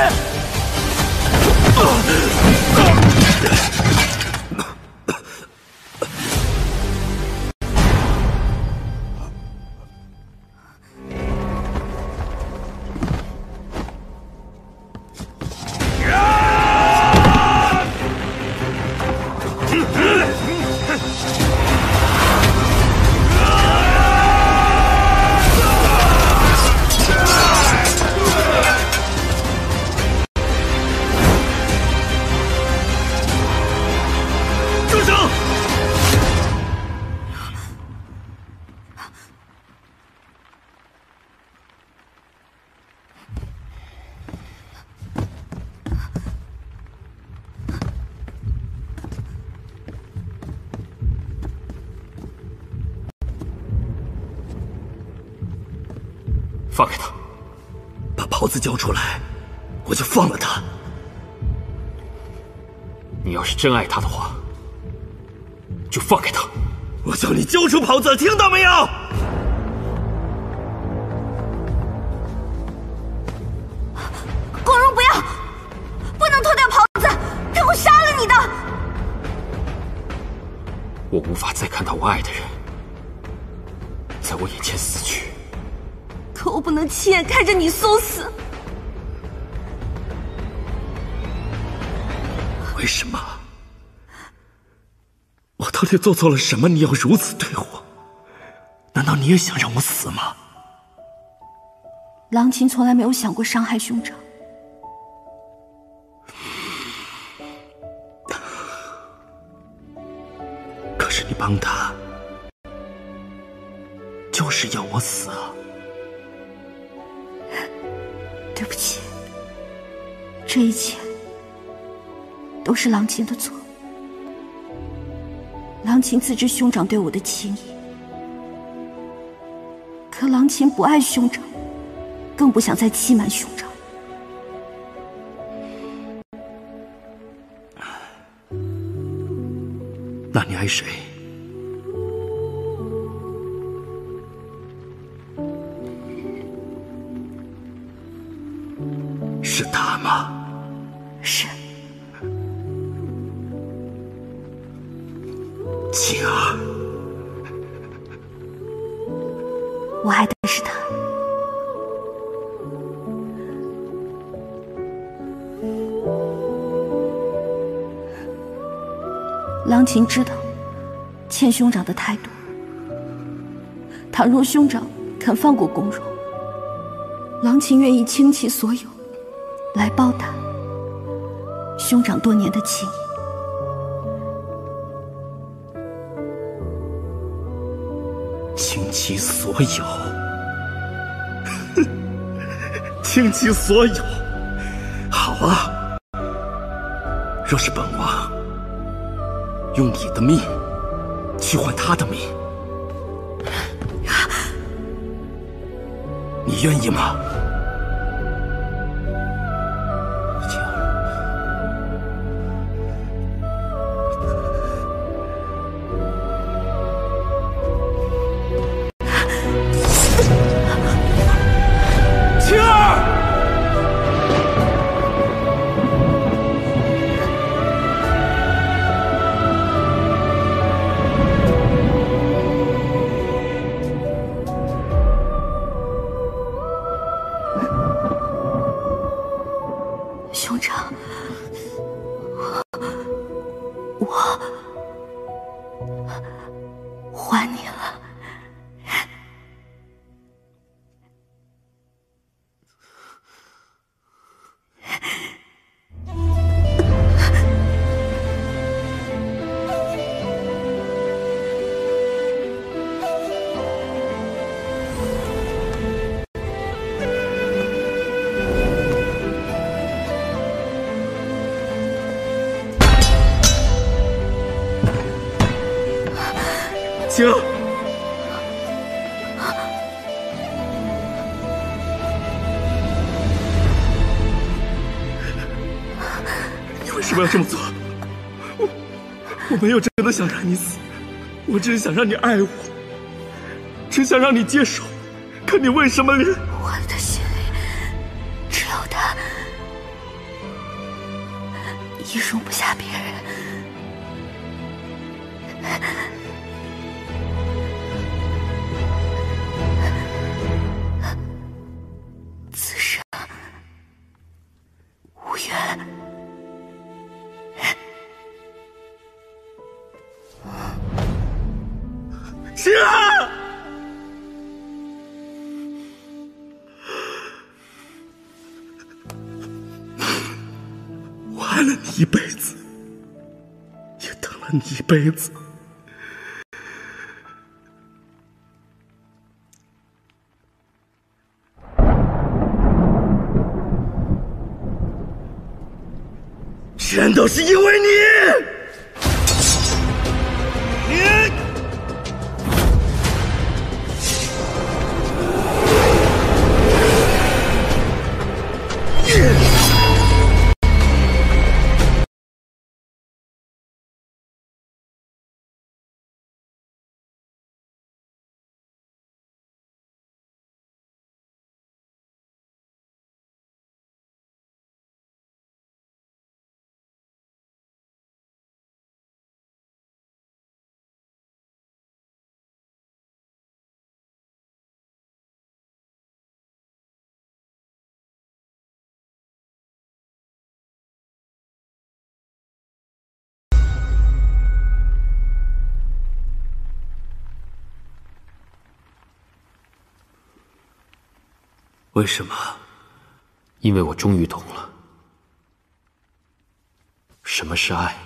放开他，把袍子交出来，我就放了他。你要是真爱他的话，就放开他。我叫你交出袍子，听到没有？ 光荣，不要，不能脱掉袍子，他会杀了你的。 我无法再看到我爱的人在我眼前死去。 可我不能亲眼看着你送死。 为什么？我到底做错了什么？你要如此对我？难道你也想让我死吗？ 郎琴从来没有想过伤害兄长。 可是你帮他，就是要我死啊！ 对不起，这一切都是郎琴的错。郎琴自知兄长对我的情谊，可郎琴不爱兄长，更不想再欺瞒兄长。 那你爱谁？是他吗？ 是。 晴儿， 我爱的是他。郎琴知道欠兄长的态度，倘若兄长肯放过宫荣，郎琴愿意倾其所有来报答兄长多年的情谊。 倾其所有，倾其所有，好啊！若是本王用你的命去换他的命，你愿意吗？晴儿，晴儿， 兄长，我还你了。 晴儿，你为什么要这么做？我没有真的想让你死，我只是想让你爱我，只想让你接受。可你为什么连…… 我的心里只有他， 已容不下别人。此生无缘。 是啊！我爱了你一辈子，也等了你一辈子。全都是因为你！为什么？因为我终于懂了，什么是爱。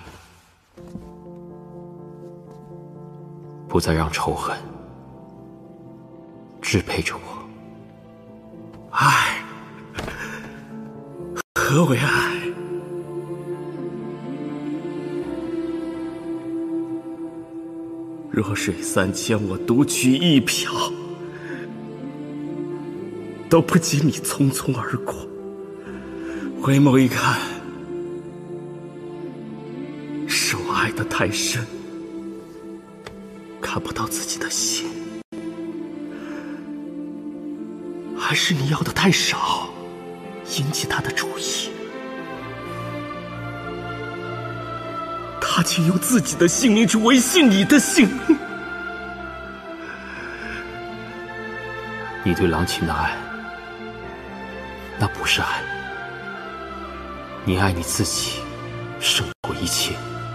不再让仇恨支配着我。爱，何为爱？弱水三千，我独取一瓢，都不及你匆匆而过。回眸一看，是我爱得太深，看不到自己的心，还是你要的太少，引起他的注意，他却用自己的性命去维系你的性命。你对郎琴的爱，那不是爱，你爱你自己胜过一切。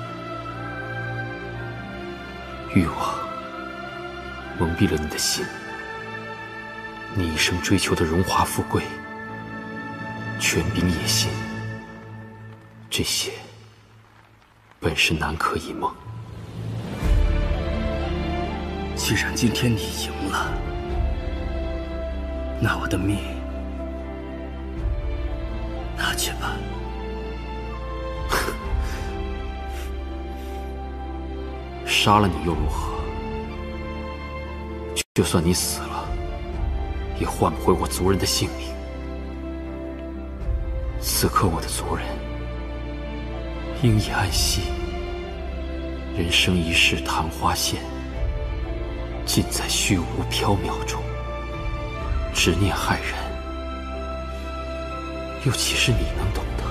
欲望蒙蔽了你的心，你一生追求的荣华富贵、权柄野心，这些本是南柯一梦。既然今天你赢了，那我的命拿去吧。杀了你又如何？就算你死了，也换不回我族人的性命。此刻我的族人应已安息，人生一世昙花现，尽在虚无缥缈中。执念害人，又岂是你能懂得？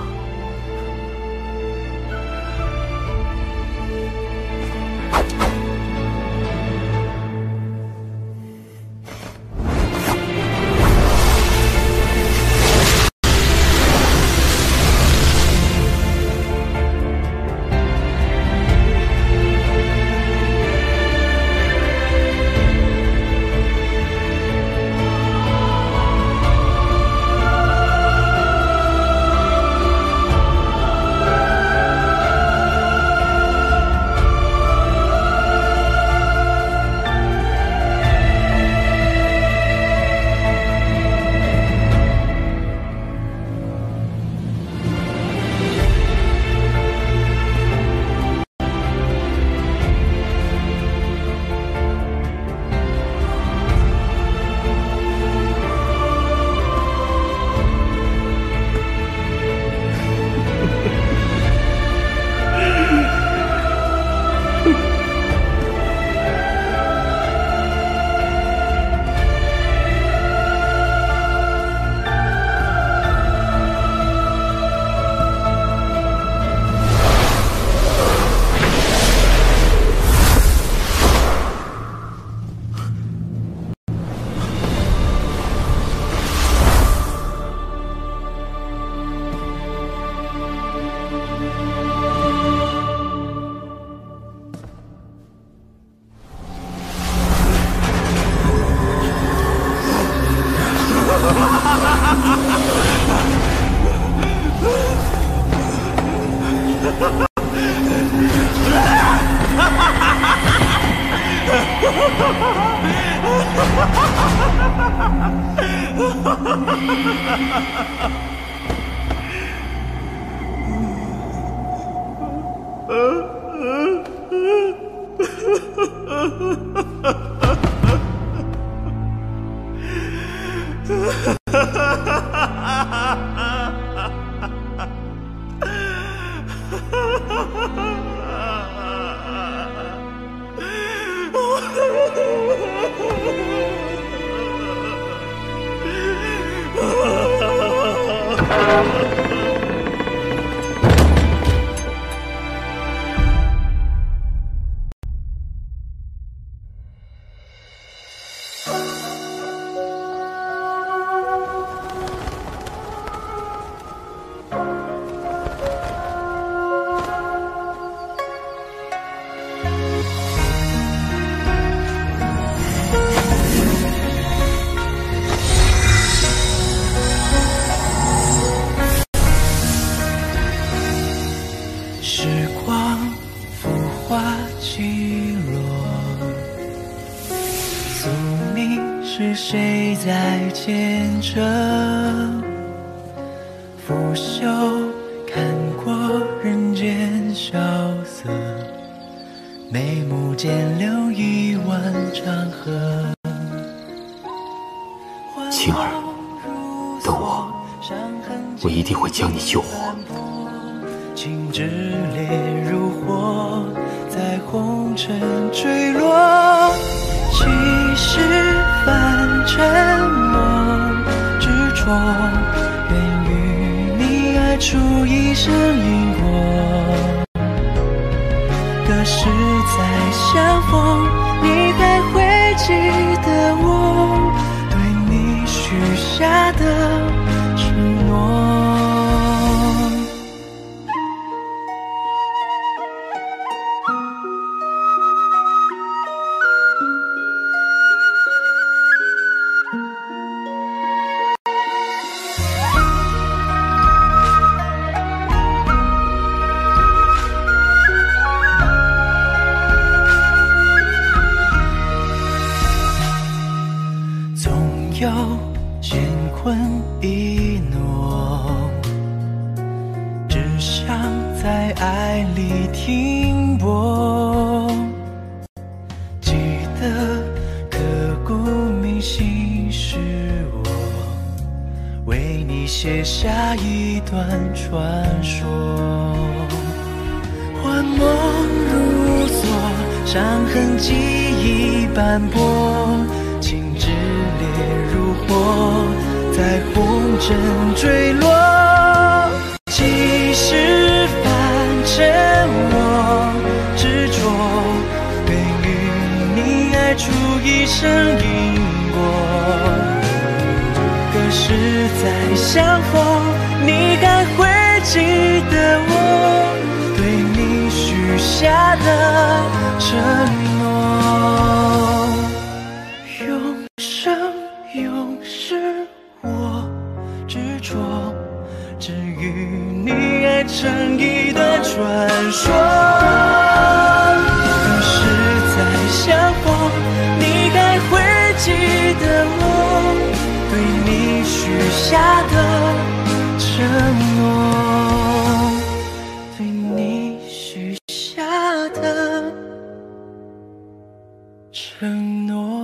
青儿，等我一定会将你救活。 情之烈如火，在红尘坠落，其实凡尘梦执着，愿与你爱出一生因果。可是再相逢，你还会记得我对你许下的承诺？有乾坤一诺，只想在爱里停泊。记得刻骨铭心是我为你写下一段传说。幻梦如昨，伤痕记忆斑驳。情之烈如火，在红尘坠落。几世凡尘我执着，愿与你爱出一生因果。可是再相逢，你还会记得我对你许下的承诺？永是我执着，只与你爱成一段传说。可是再相逢，你还会记得我对你许下的承诺，对你许下的承诺。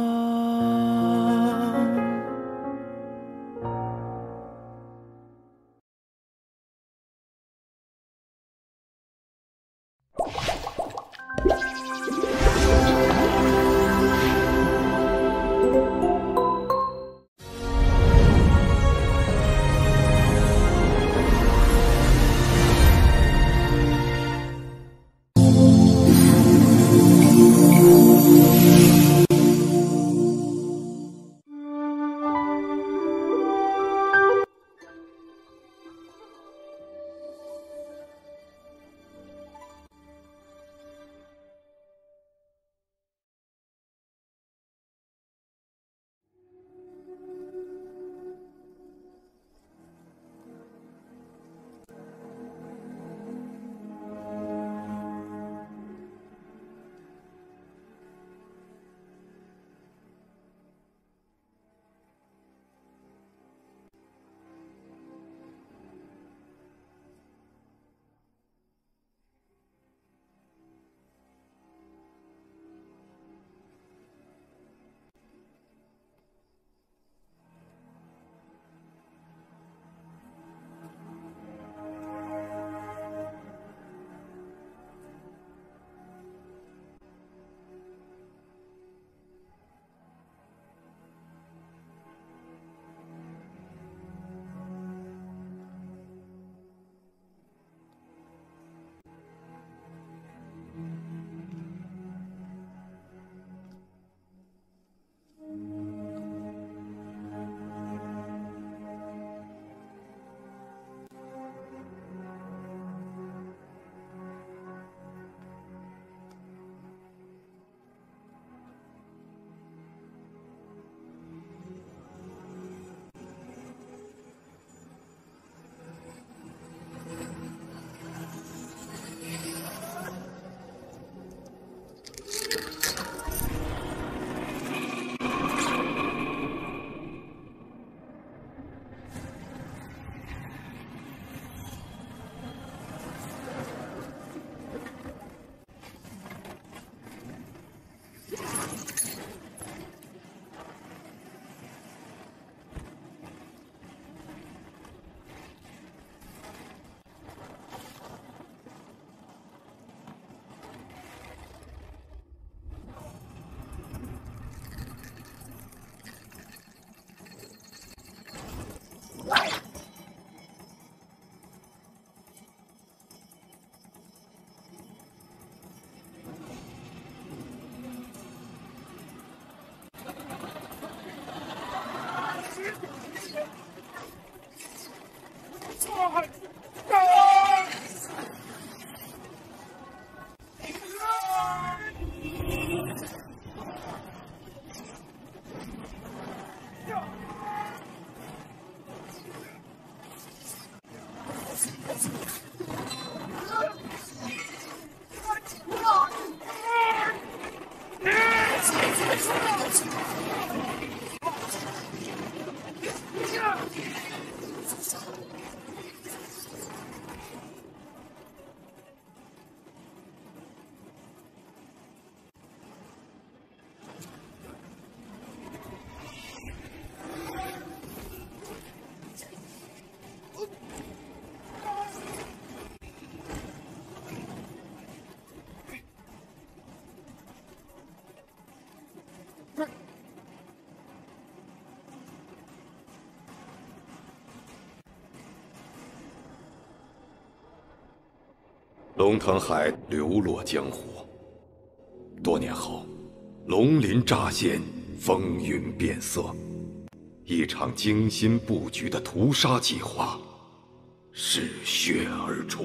龙腾海流落江湖，多年后，龙鳞乍现，风云变色，一场精心布局的屠杀计划嗜血而出。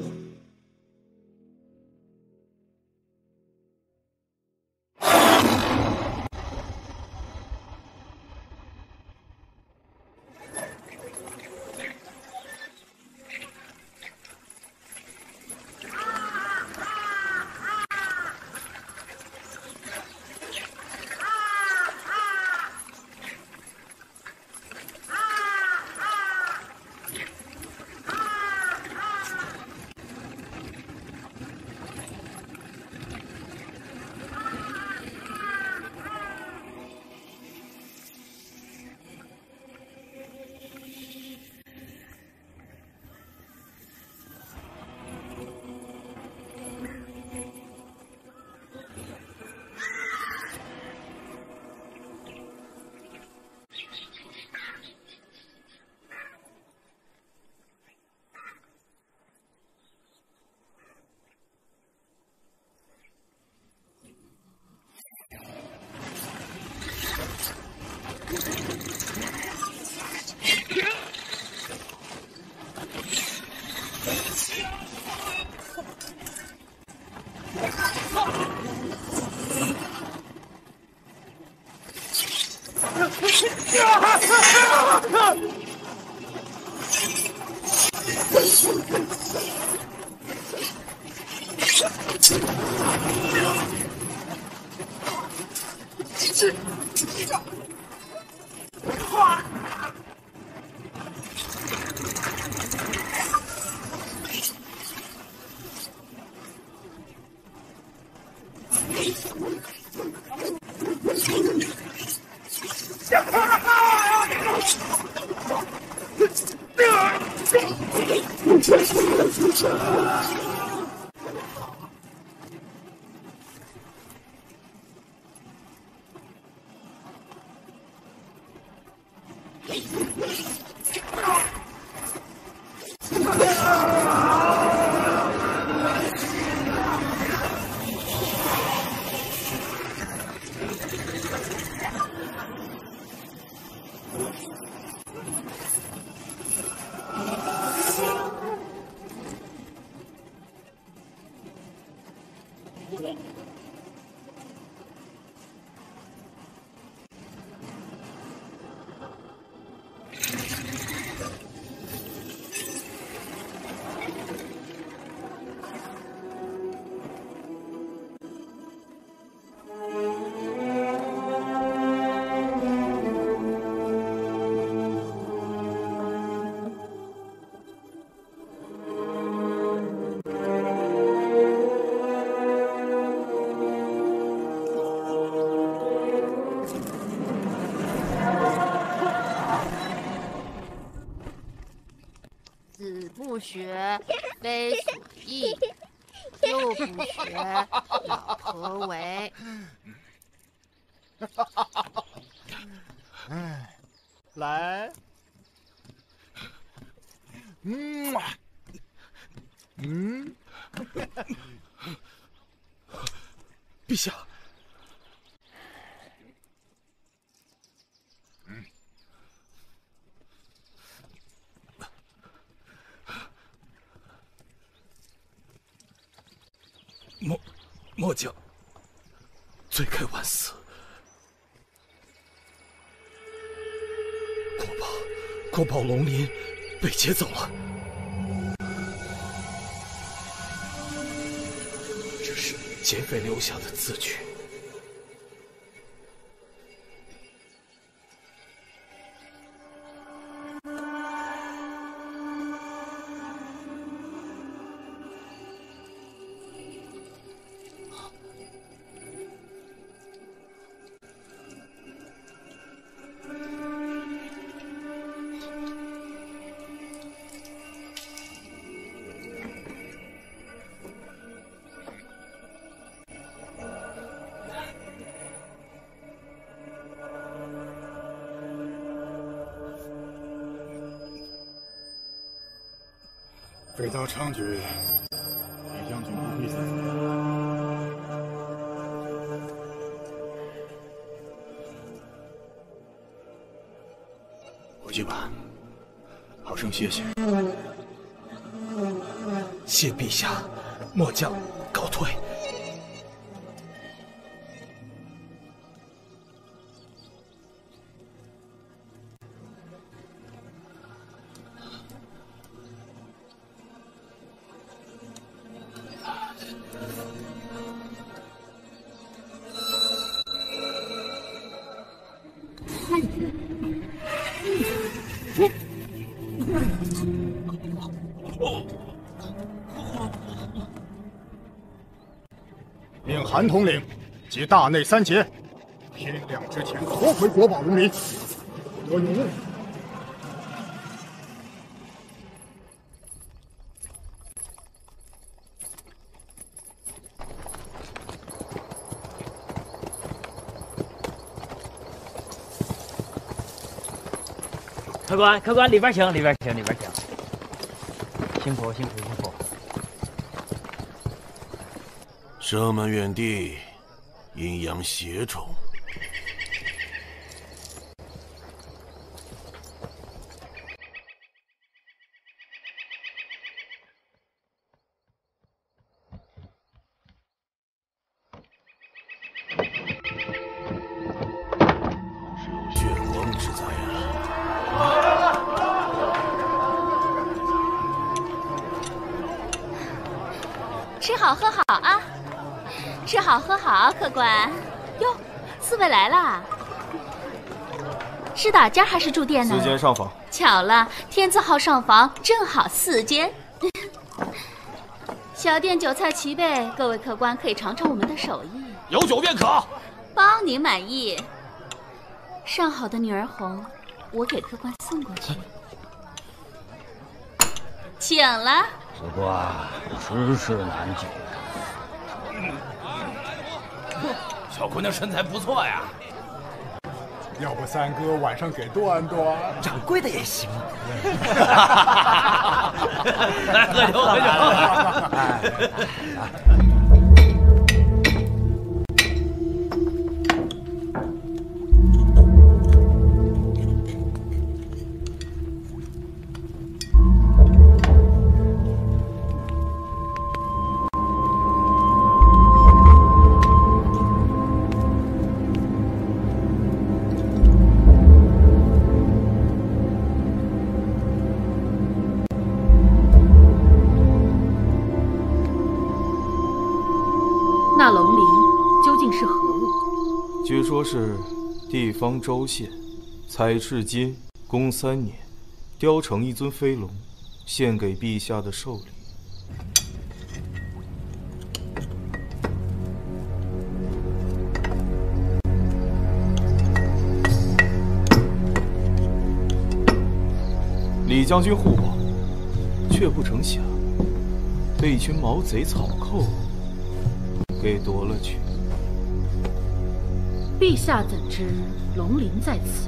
不学，非所役；又不学，老何为？ 来， 陛下。末将罪该万死。国宝龙鳞被劫走了，这是劫匪留下的字据。 匪盗猖獗，李将军不回去吧，好生歇歇。谢陛下，末将告退。 命韩统领及大内三杰，天亮之前夺回国宝龙鳞，不得有误。 客官，里边请，里边请。辛苦。 生门远地，阴阳邪宠。是有血光之灾啊！ 吃好喝好啊！吃好喝好，客官。哟，四位来啦！是打尖还是住店呢？ 4间上房。 巧了，天字号上房正好4间。小店酒菜齐备，各位客官可以尝尝我们的手艺。 有酒便可， 包您满意。上好的女儿红，我给客官送过去。请了。 此官实事难解。 小姑娘身材不错呀。 要不三哥晚上给端端？ 掌柜的也行。 来，喝酒。 那龙鳞究竟是何物？ 据说是地方州县采赤金公3年，雕成一尊飞龙，献给陛下的寿礼。李将军护保，却不成想被一群毛贼草寇给夺了去。 陛下怎知龙鳞在此？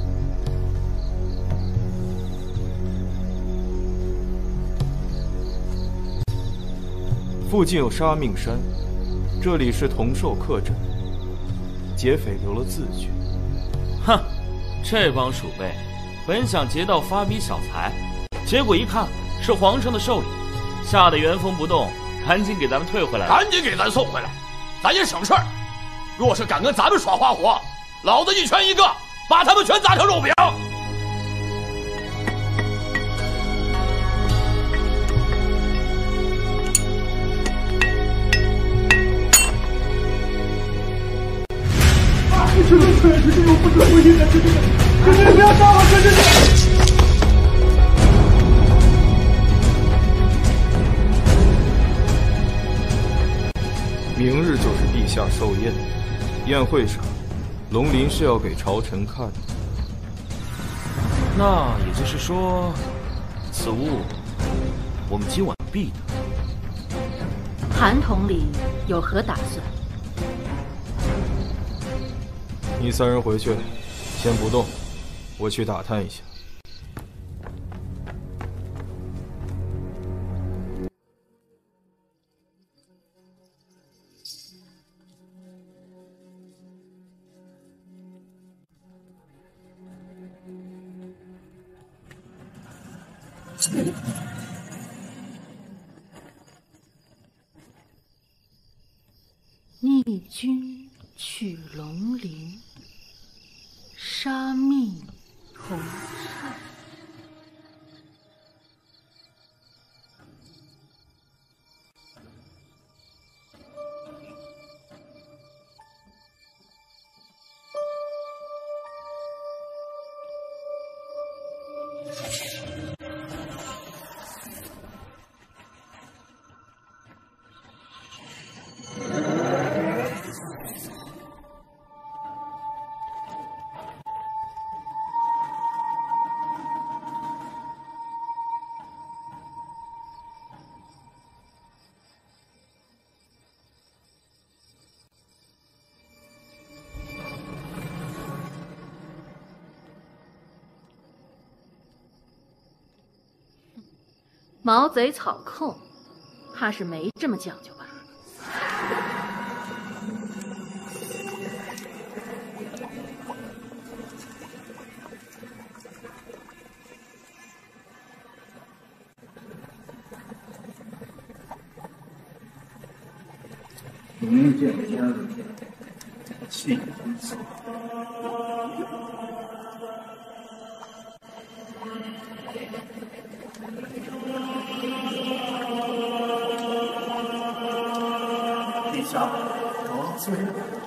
附近有杀命山，这里是同寿客栈，劫匪留了字据。 哼，这帮鼠辈，本想劫道发笔小财，结果一看是皇上的寿礼，吓得原封不动，赶紧给咱们退回来了。 赶紧给咱送回来，咱也省事儿。若是敢跟咱们耍花活，老子一拳一个，把他们全砸成肉饼。 这个确实是有不得不义的，这不要杀我，这。 明日就是陛下寿宴，宴会上，龙鳞是要给朝臣看的。 那也就是说，此物我们今晚必得。 韩统领有何打算？ 你3人回去，先不动，我去打探一下。 逆君取龙鳞，杀命同寿。毛贼草寇，怕是没这么讲究吧？ 明剑家人，气死！陛下，王罪。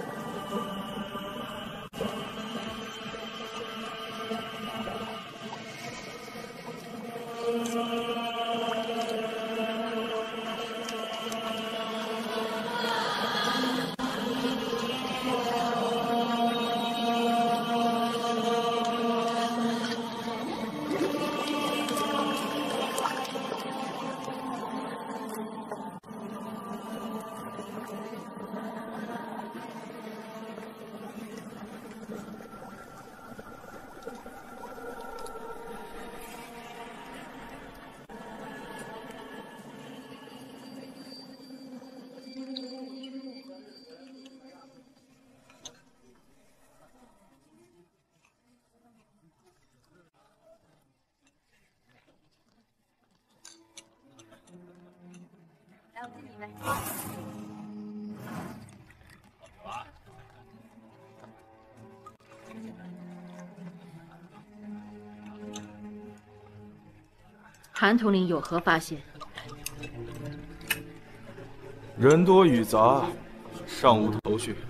韩统领有何发现？ 人多语杂，尚无头绪。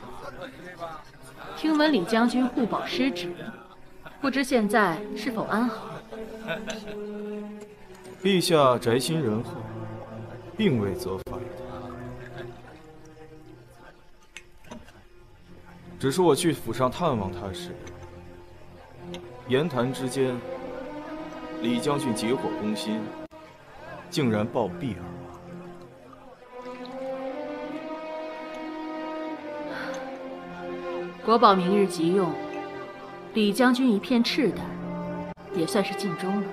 听闻李将军护保失职，不知现在是否安好？ 陛下宅心仁厚，并未责罚于他。只是我去府上探望他时，言谈之间，李将军急火攻心，竟然暴毙而亡。 国宝明日急用，李将军一片赤胆，也算是尽忠了。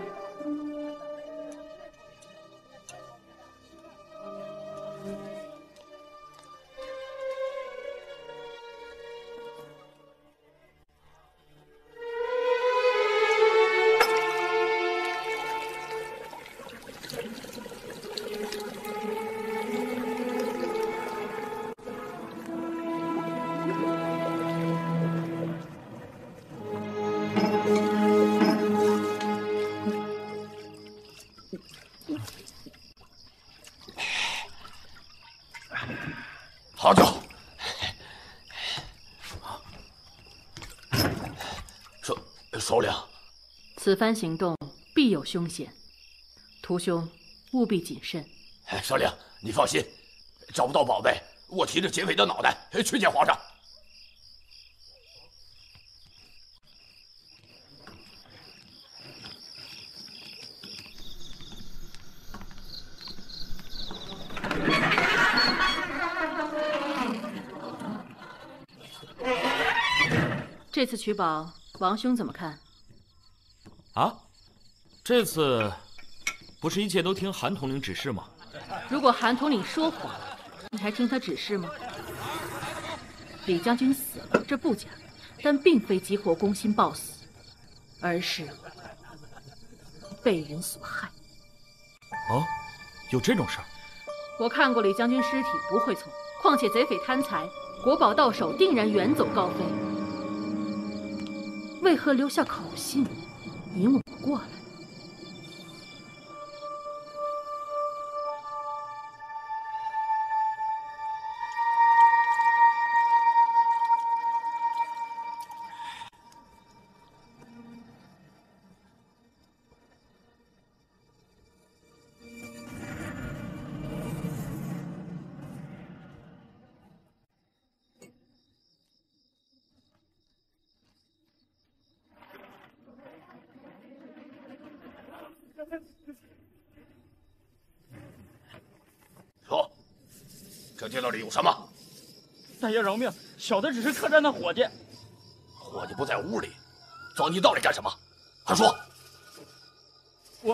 好酒。首领， 此番行动必有凶险，屠兄务必谨慎。 首领，你放心，找不到宝贝，我提着劫匪的脑袋去见皇上。 这次取宝，王兄怎么看？ 啊，这次不是一切都听韩统领指示吗？ 如果韩统领说谎，你还听他指示吗？李将军死了，这不假，但并非急火攻心暴死，而是被人所害。 哦，有这种事儿？ 我看过李将军尸体，不会错。况且贼匪贪财，国宝到手，定然远走高飞。为何留下口信，引我过来？ 说，这监牢里有什么？ 大爷饶命，小的只是客栈的伙计。 伙计不在屋里，找你到底干什么？快说！ 我。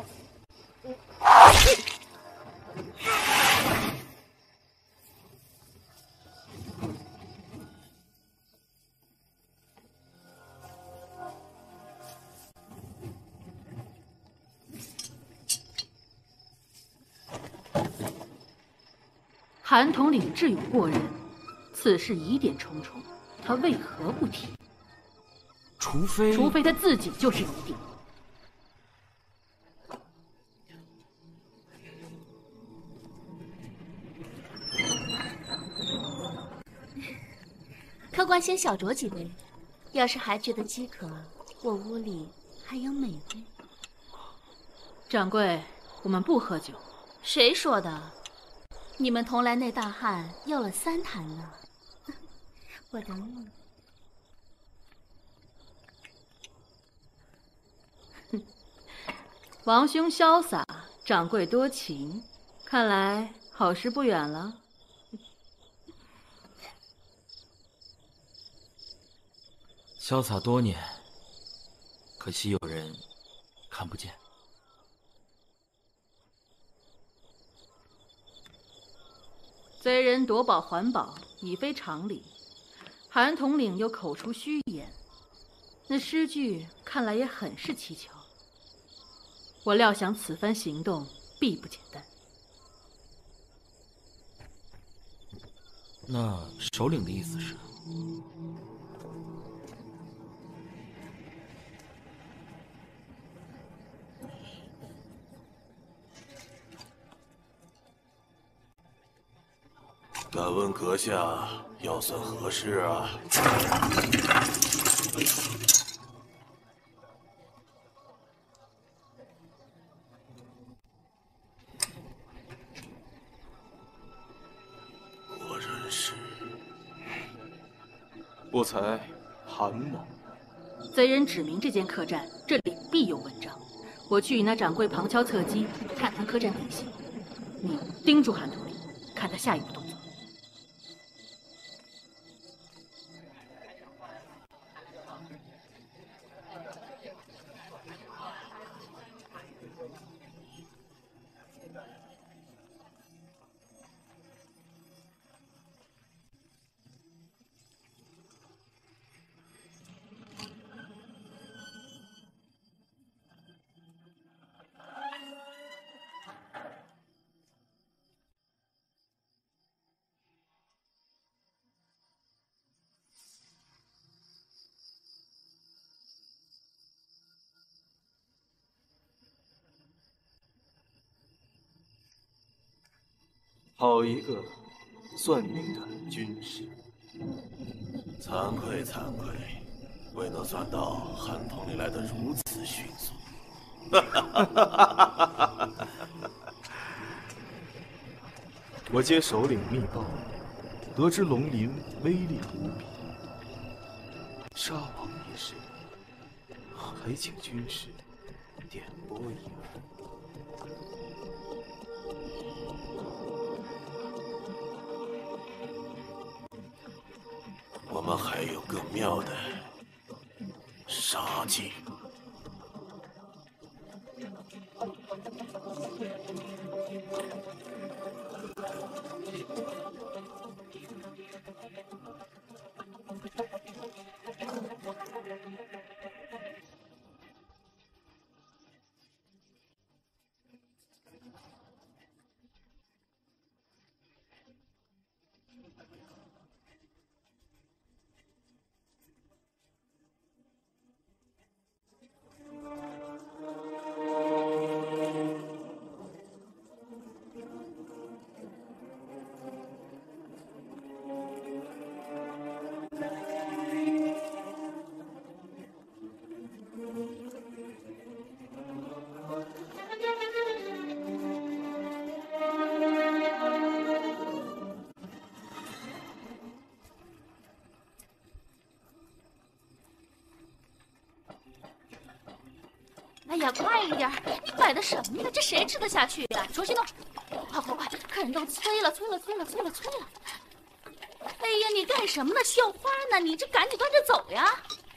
韩统领智有过人，此事疑点重重，他为何不提？除非他自己就是疑点。 客官先小酌几杯，要是还觉得饥渴，我屋里还有美味。 掌柜，我们不喝酒。 谁说的？你们同来那大汉要了3坛呢。我等你。王兄潇洒，掌柜多情，看来好事不远了。 潇洒多年，可惜有人看不见。 贼人夺宝还宝，已非常理。韩统领又口出虚言，那诗句看来也很是蹊跷。我料想此番行动必不简单。 那首领的意思是？ 敢问阁下要算何事啊？果然是不才韩某。 贼人指明这间客栈，这里必有文章。我去与那掌柜旁敲侧击，探探客栈底细。你盯住韩统领，看他下一步动作。 好一个算命的军师！ 惭愧惭愧，未能算到韩统领来的如此迅速。 我接首领密报，得知龙鳞威力无比，杀王一事，还请军师点拨一番。 我们还有更妙的杀技。 哎呀，快一点！你摆的什么呀？这谁吃得下去呀？重新弄！快快快！客人都催了！哎呀，你干什么呢？需要花呢，你这赶紧端着走呀！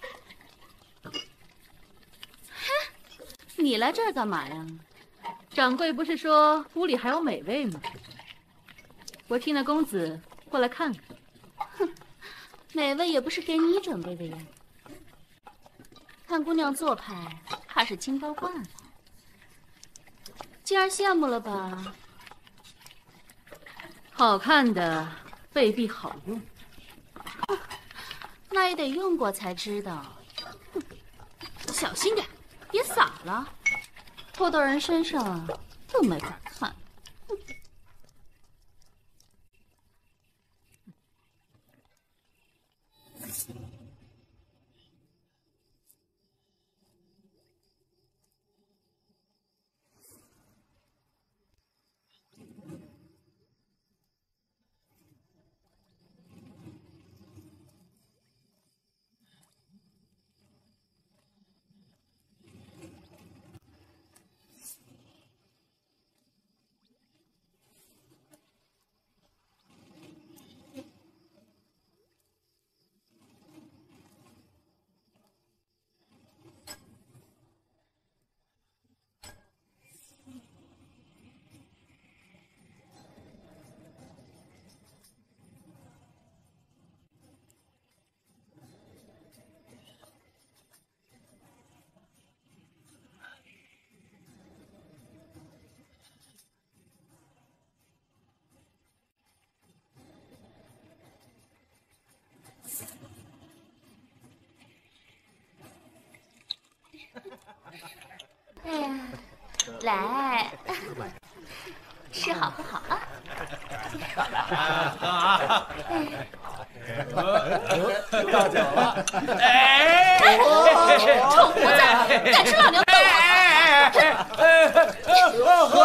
哼，你来这儿干嘛呀？ 掌柜不是说屋里还有美味吗？我替那公子过来看看。 哼，美味也不是给你准备的呀。看姑娘做派，怕是清高惯了。今儿羡慕了吧？ 好看的未必好用， 那也得用过才知道。哼，小心点，别洒了，泼到人身上更没法看。哎呀，来，吃好喝好啊！ 喝啊！倒酒了！哎， 臭胡子，敢吃老娘豆腐！ 喝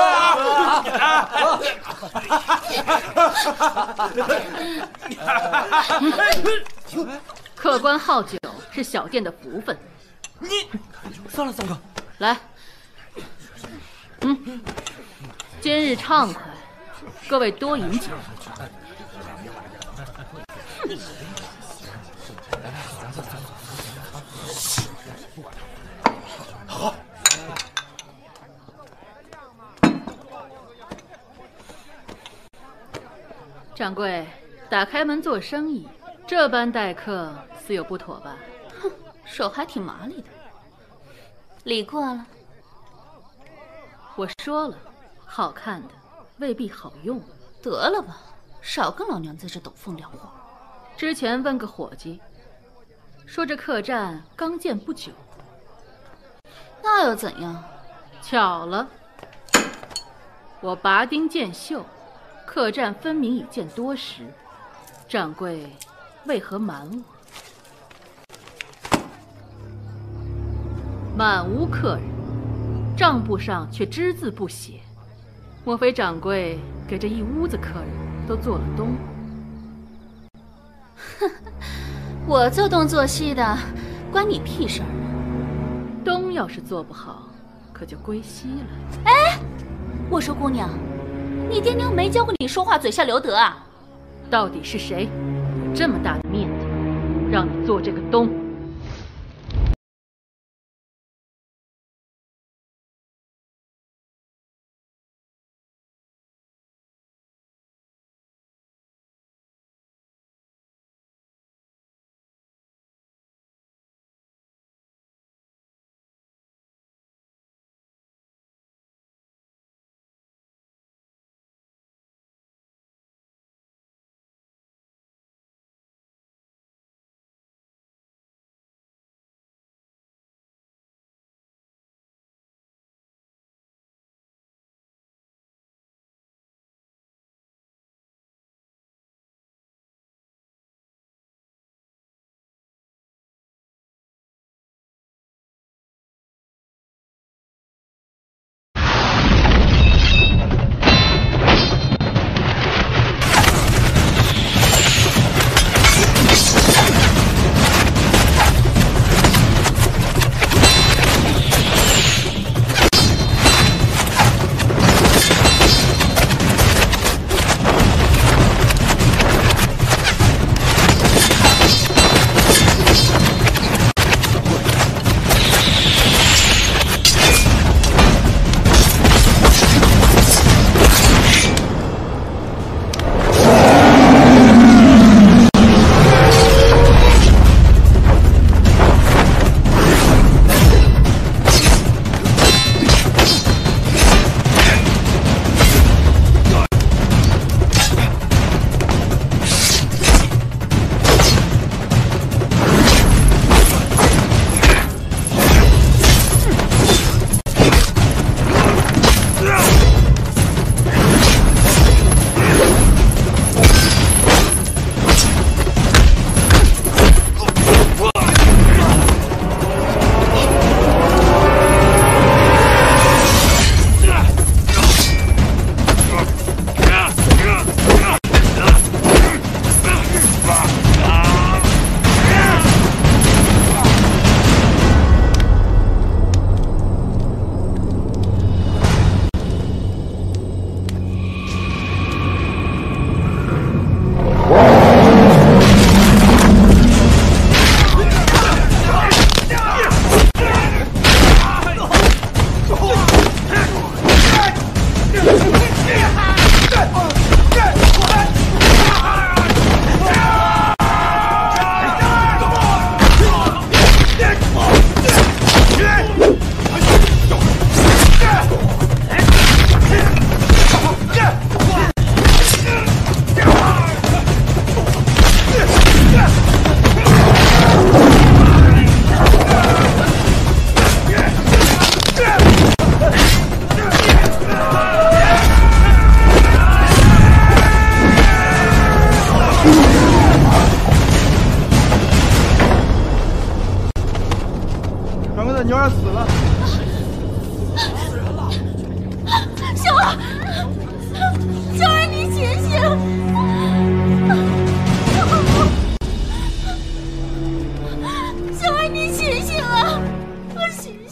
啊！客官好酒是小店的福分。 你算了，三哥， 来。今日畅快，各位多饮酒。 好。 掌柜，打开门做生意，这般待客，似有不妥吧？ 哼，手还挺麻利的。礼过了。 我说了，好看的未必好用。 得了吧，少跟老娘在这斗风凉话。 之前问个伙计，说这客栈刚建不久。 那又怎样？ 巧了，我拔钉见袖，客栈分明已建多时，掌柜为何瞒我？满屋客人。账簿上却只字不写，莫非掌柜给这一屋子客人都做了东？ 哼，我做东做西的，关你屁事儿啊！ 东要是做不好，可就归西了。 哎，我说姑娘，你爹娘没教过你说话嘴下留德啊？ 到底是谁有这么大的面子，让你做这个东？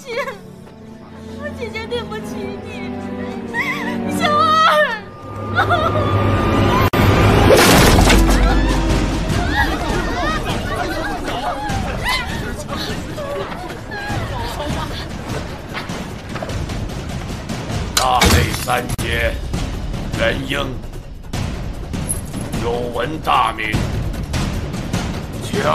起，姐姐对不起你，小二。 大内三杰，元婴，久闻大名，请。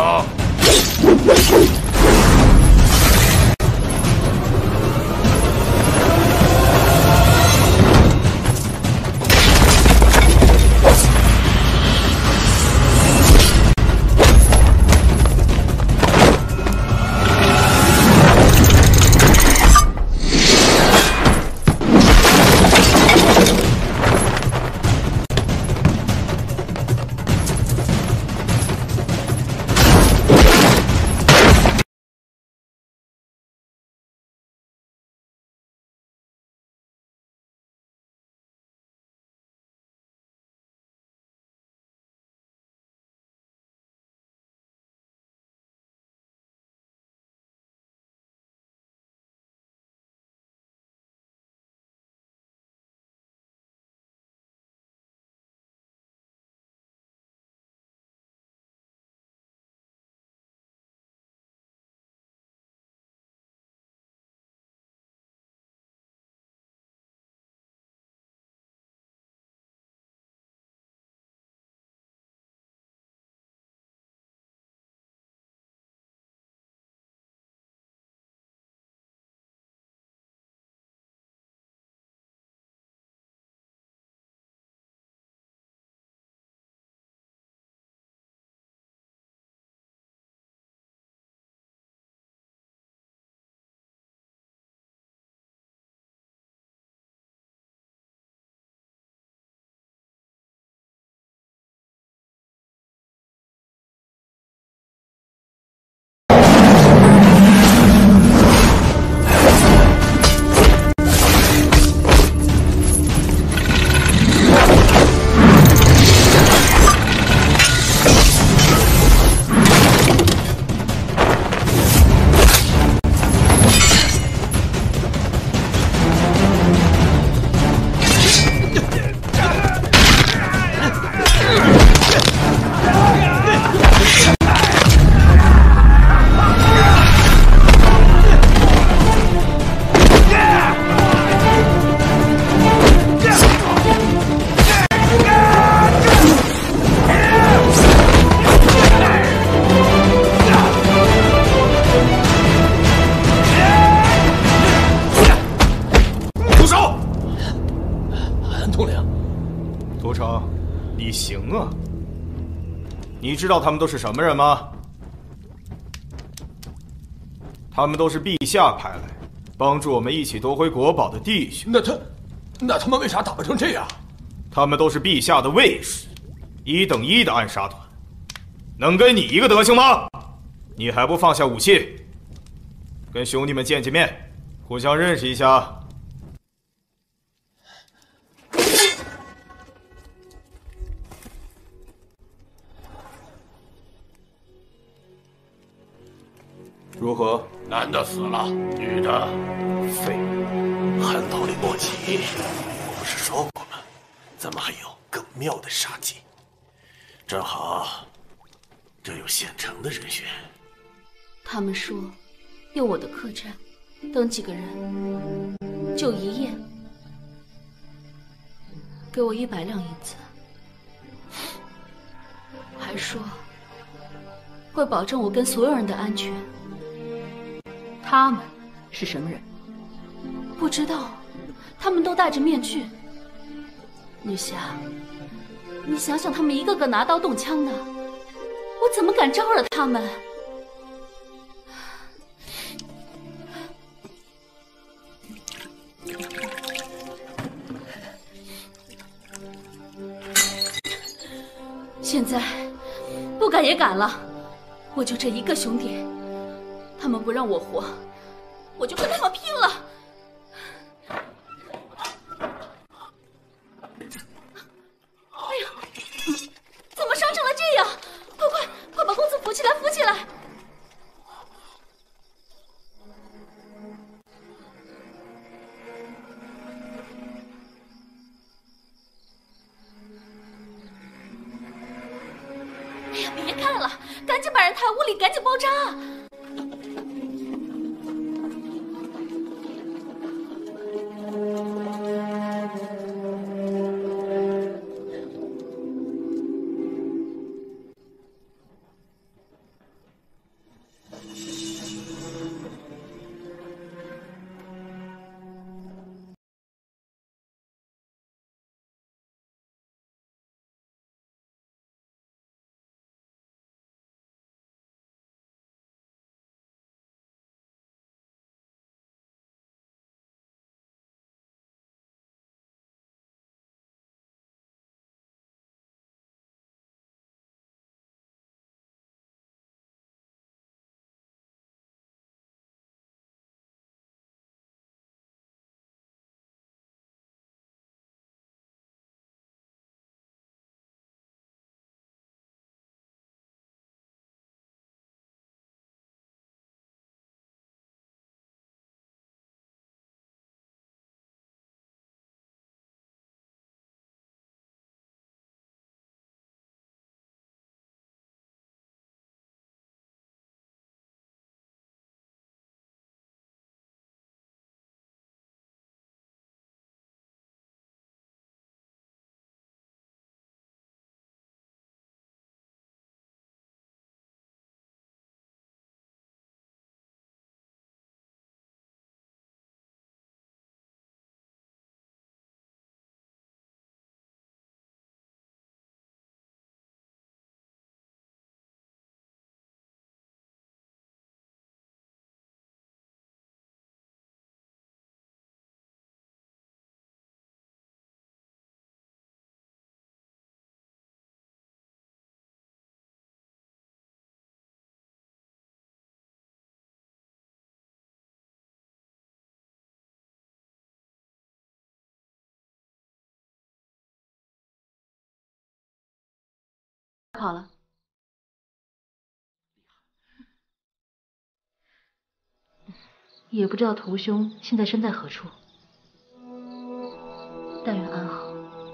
你知道他们都是什么人吗？他们都是陛下派来帮助我们一起夺回国宝的弟兄。 那他们为啥打扮成这样？ 他们都是陛下的卫士，1等1的暗杀团，能跟你一个德行吗？你还不放下武器，跟兄弟们见见面，互相认识一下。如何？ 男的死了，女的废物。韩统领莫急，我不是说过吗？咱们还有更妙的杀机。正好，这有现成的人选。 他们说，用我的客栈等几个人，就1夜，给我100两银子，还说会保证我跟所有人的安全。 他们是什么人？ 不知道，他们都戴着面具。女侠，你想想，他们一个个拿刀动枪的，我怎么敢招惹他们？现在不敢也敢了，我就这一个兄弟，他们不让我活，我就跟他们拼了！哎呀，怎么伤成了这样？快把公子扶起来，扶起来！ 然太屋里赶紧包扎。 好了，也不知道屠兄现在身在何处，但愿安好。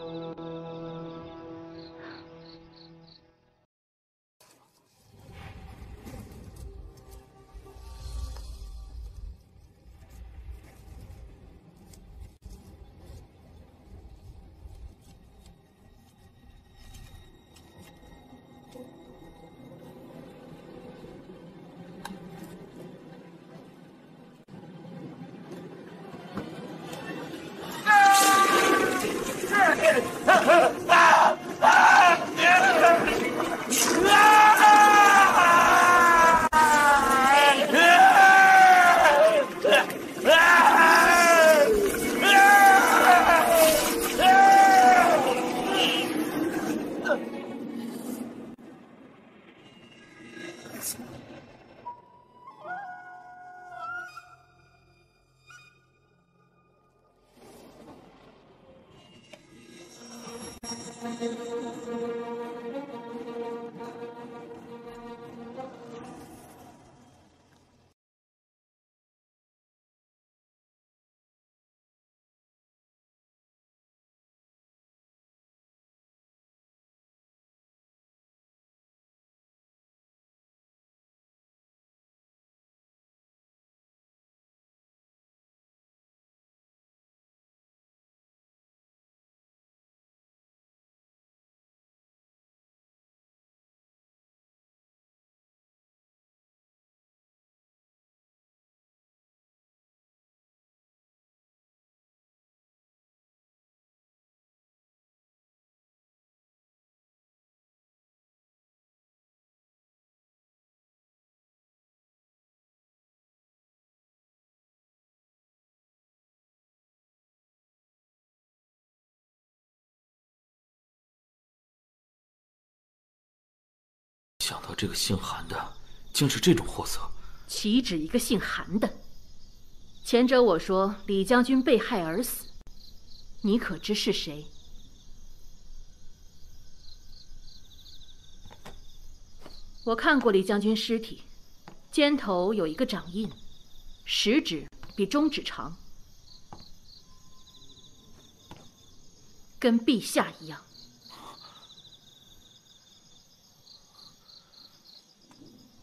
想到这个姓韩的，竟是这种货色。 岂止一个姓韩的？前者我说李将军被害而死，你可知是谁？我看过李将军尸体，肩头有一个掌印，食指比中指长，跟陛下一样。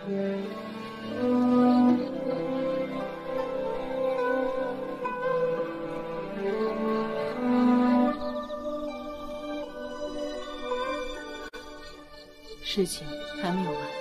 事情还没有完。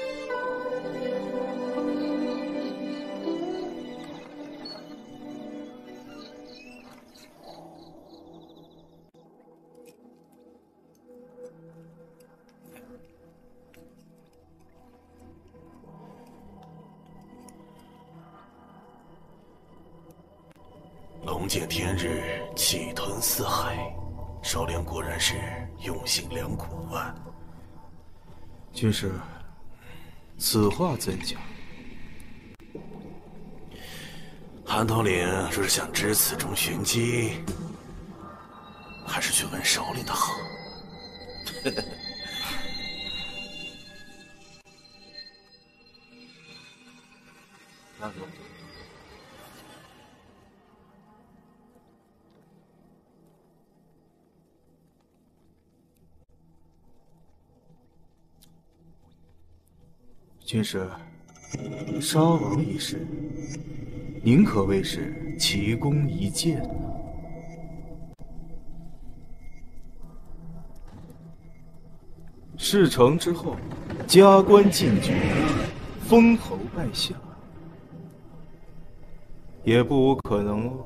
龙界天日，气吞四海，首领果然是用心良苦啊！ 军师，此话怎讲？ 韩统领若是想知此中玄机，还是去问首领的好。 军师，沙王一事，您可谓是奇功一件啊！事成之后，加官进爵，封侯拜相，也不无可能哦。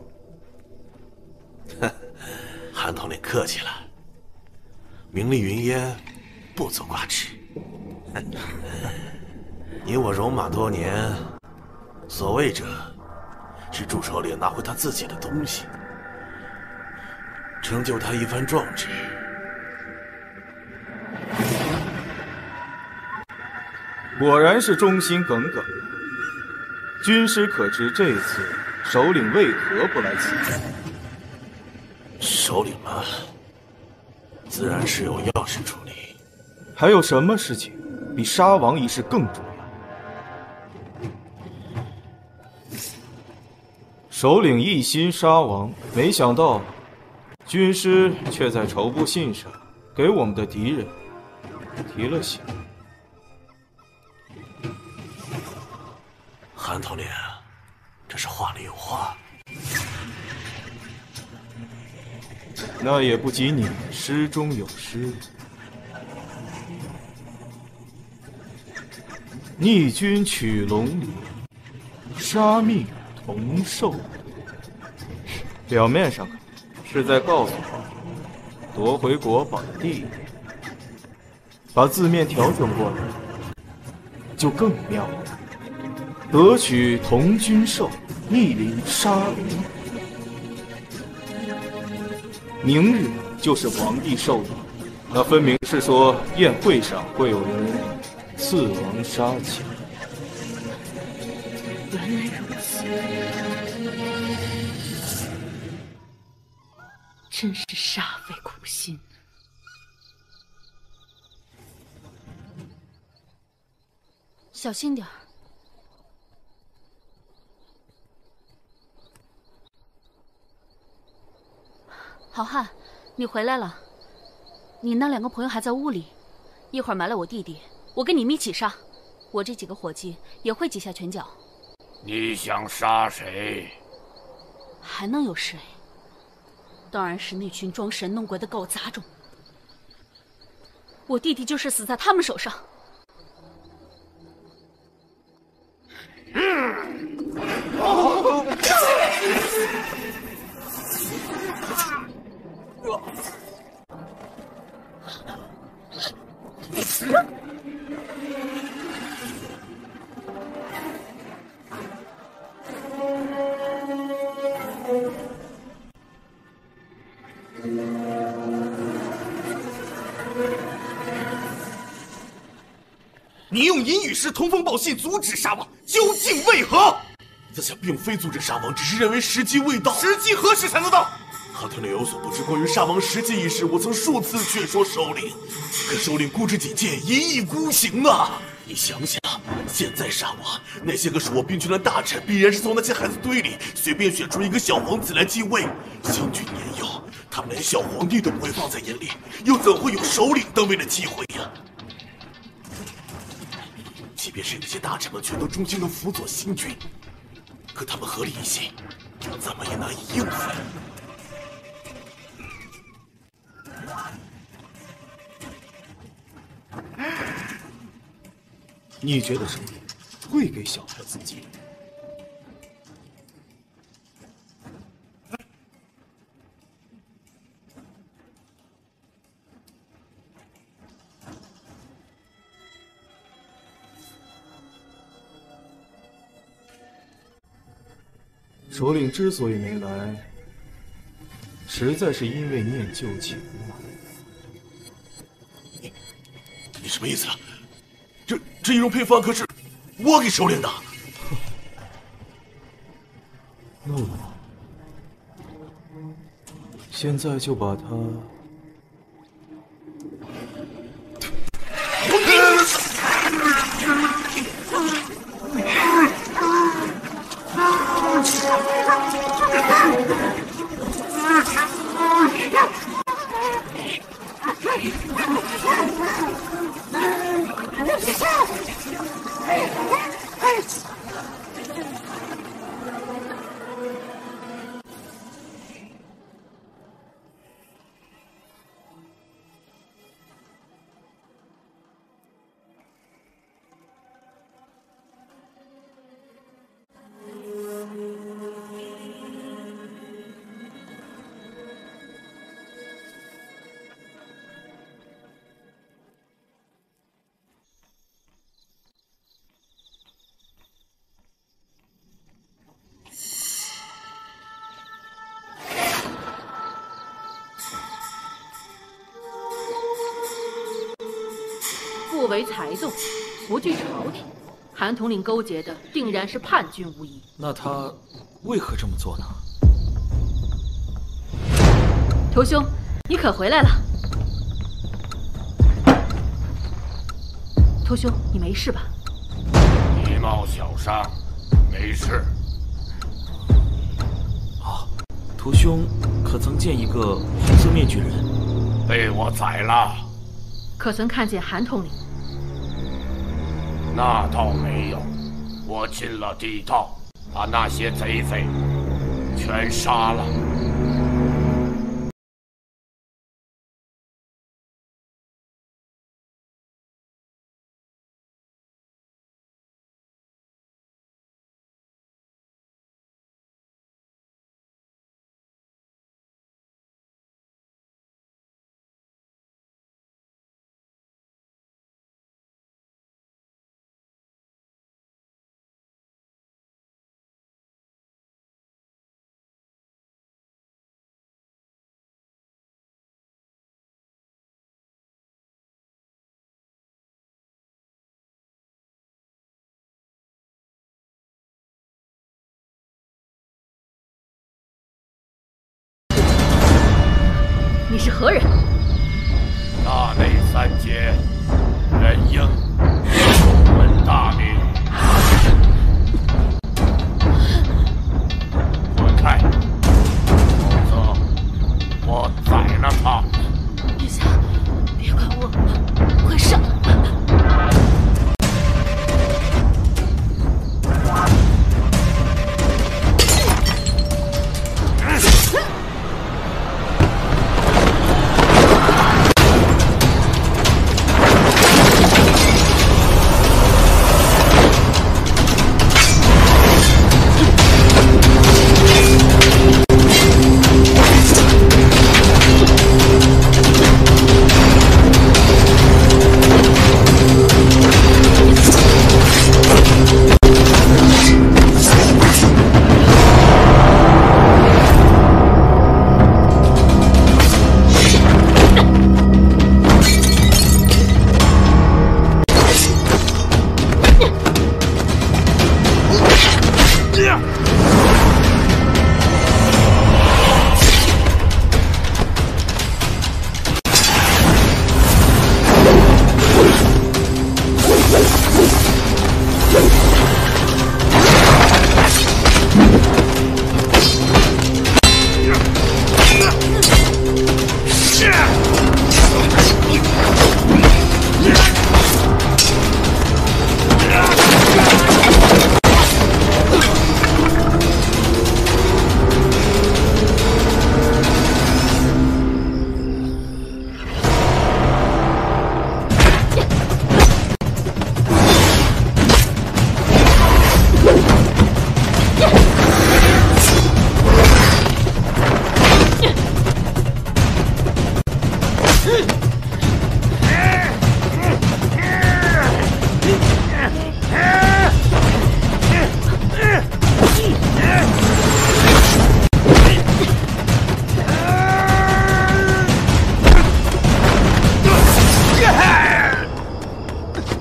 韩统领客气了，名利云烟，不足挂齿。你我戎马多年，所谓者是祝首领拿回他自己的东西，成就他一番壮志。 果然是忠心耿耿。军师可知这次首领为何不来此？ 首领嘛，自然是有要事处理。 还有什么事情比沙王一事更重要？首领一心杀王，没想到军师却在绸布信上给我们的敌人提了醒。 韩统领，这是话里有话。 那也不及你诗中有诗。逆军取龙鳞，杀命同受。表面上看是在告诉我夺回国宝的地点，把字面调整过来就更妙了。得取同君寿，逆鳞杀灵。明日就是皇帝寿礼，那分明是说宴会上会有人刺王杀妾。 原来如此，真是煞费苦心。 小心点儿。好汉，你回来了。你那两个朋友还在屋里，一会儿埋了我弟弟，我跟你们一起杀。我这几个伙计也会几下拳脚。 你想杀谁？ 还能有谁？当然是那群装神弄鬼的狗杂种。我弟弟就是死在他们手上。 你用银羽师通风报信阻止沙王，究竟为何？在下并非阻止沙王，只是认为时机未到。时机何时才能到？韩统领有所不知，关于沙王时机一事，我曾数次劝说首领，可首领固执己见，一意孤行啊！你想想，现在沙王那些个属我兵权的大臣，必然是从那些孩子堆里随便选出一个小皇子来继位。新君年幼，他们连小皇帝都不会放在眼里，又怎会有首领登位的机会呀？ 即便是有些大臣们全都忠心的辅佐新君，可他们合理一些，怎么也难以应付。 你觉得首领会给小孩子机会？首领之所以没来，实在是因为念旧情啊。 你什么意思啊？这仪容配方可是我给首领的。 那我现在就把它。 不为财纵，不惧朝廷，韩统领勾结的定然是叛军无疑。 那他为何这么做呢？ 头兄，你可回来了。头兄，你没事吧？ 衣帽小伤，没事。 啊，头兄可曾见一个红色面具人？ 被我宰了。 可曾看见韩统领？ 那倒没有，我进了地道，把那些贼匪全杀了。 你是何人？ 大内三杰，任英，久闻大名。滚开，否则我宰了他。 陛下，别管我，快上！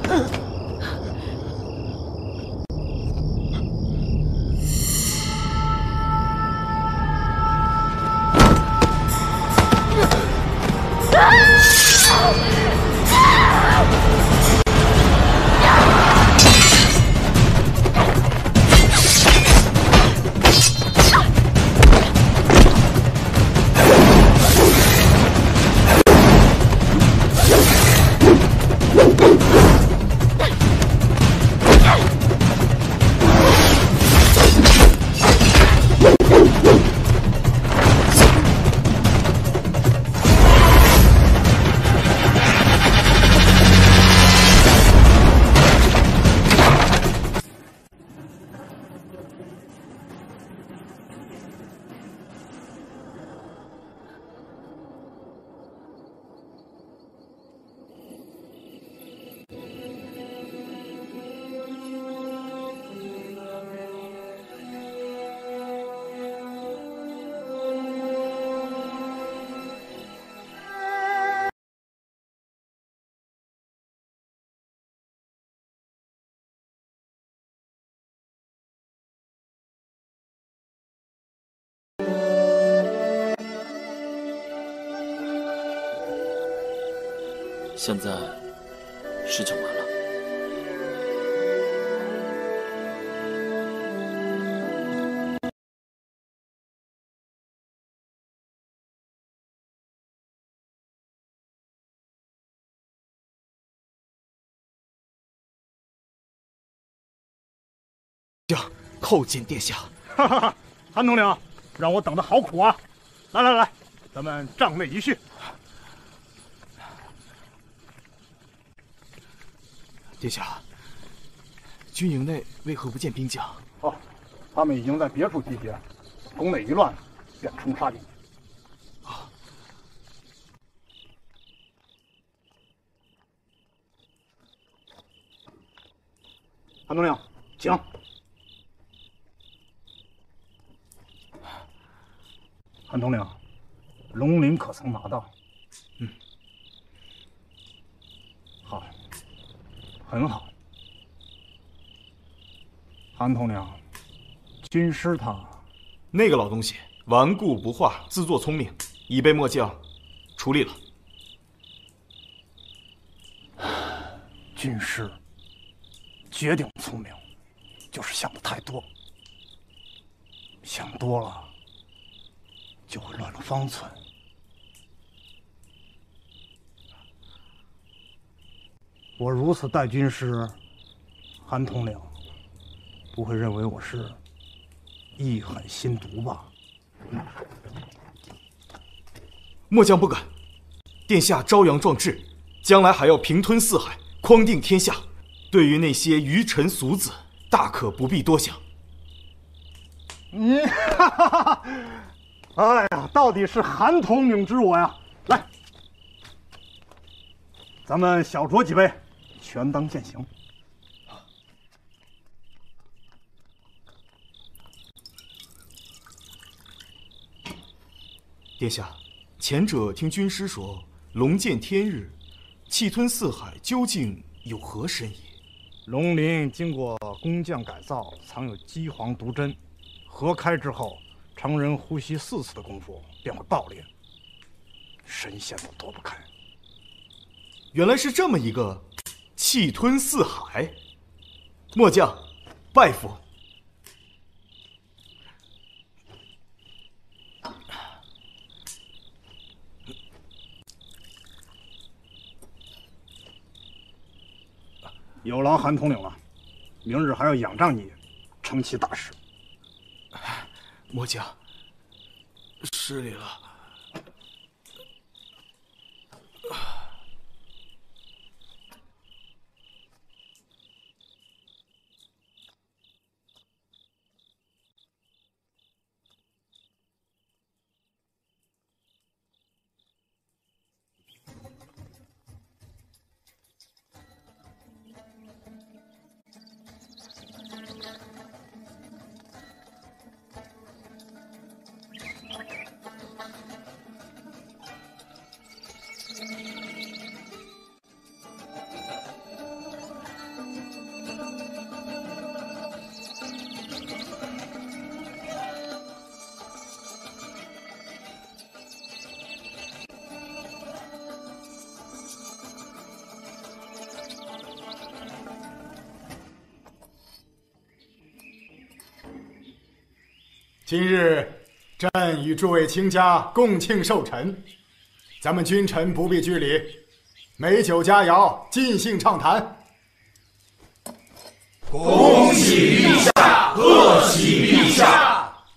现在事情完了。 叩见殿下。 哈哈哈，韩统领，让我等的好苦啊！来来来，咱们帐内一叙。 殿下，军营内为何不见兵将？ 哦，他们已经在别处集结，宫内一乱，便冲杀进去。 啊！ 韩统领，请。韩统领，龙鳞可曾拿到？ 嗯， 好，很好。韩统领，军师他那个老东西顽固不化，自作聪明，已被末将处理了。 军师绝顶聪明，就是想的太多，想多了就会乱了方寸。我如此待军师，韩统领不会认为我是意狠心毒吧？ 末将不敢。殿下朝阳壮志，将来还要平吞四海，匡定天下。对于那些愚臣俗子，大可不必多想。 哈哈哈！哎呀，到底是韩统领之我呀！来，咱们小酌几杯，权当践行。 殿下，前者听军师说，龙见天日，气吞四海，究竟有何深意？ 龙鳞经过工匠改造，藏有鸡黄毒针，合开之后，常人呼吸4次的功夫便会爆裂，神仙都躲不开。 原来是这么一个气吞四海，末将拜服。 有劳韩统领了，明日还要仰仗你，成其大事。 末将失礼了。 今日朕与诸位卿家共庆寿辰，咱们君臣不必拘礼，美酒佳肴，尽兴畅谈。 恭喜陛下，贺喜陛下！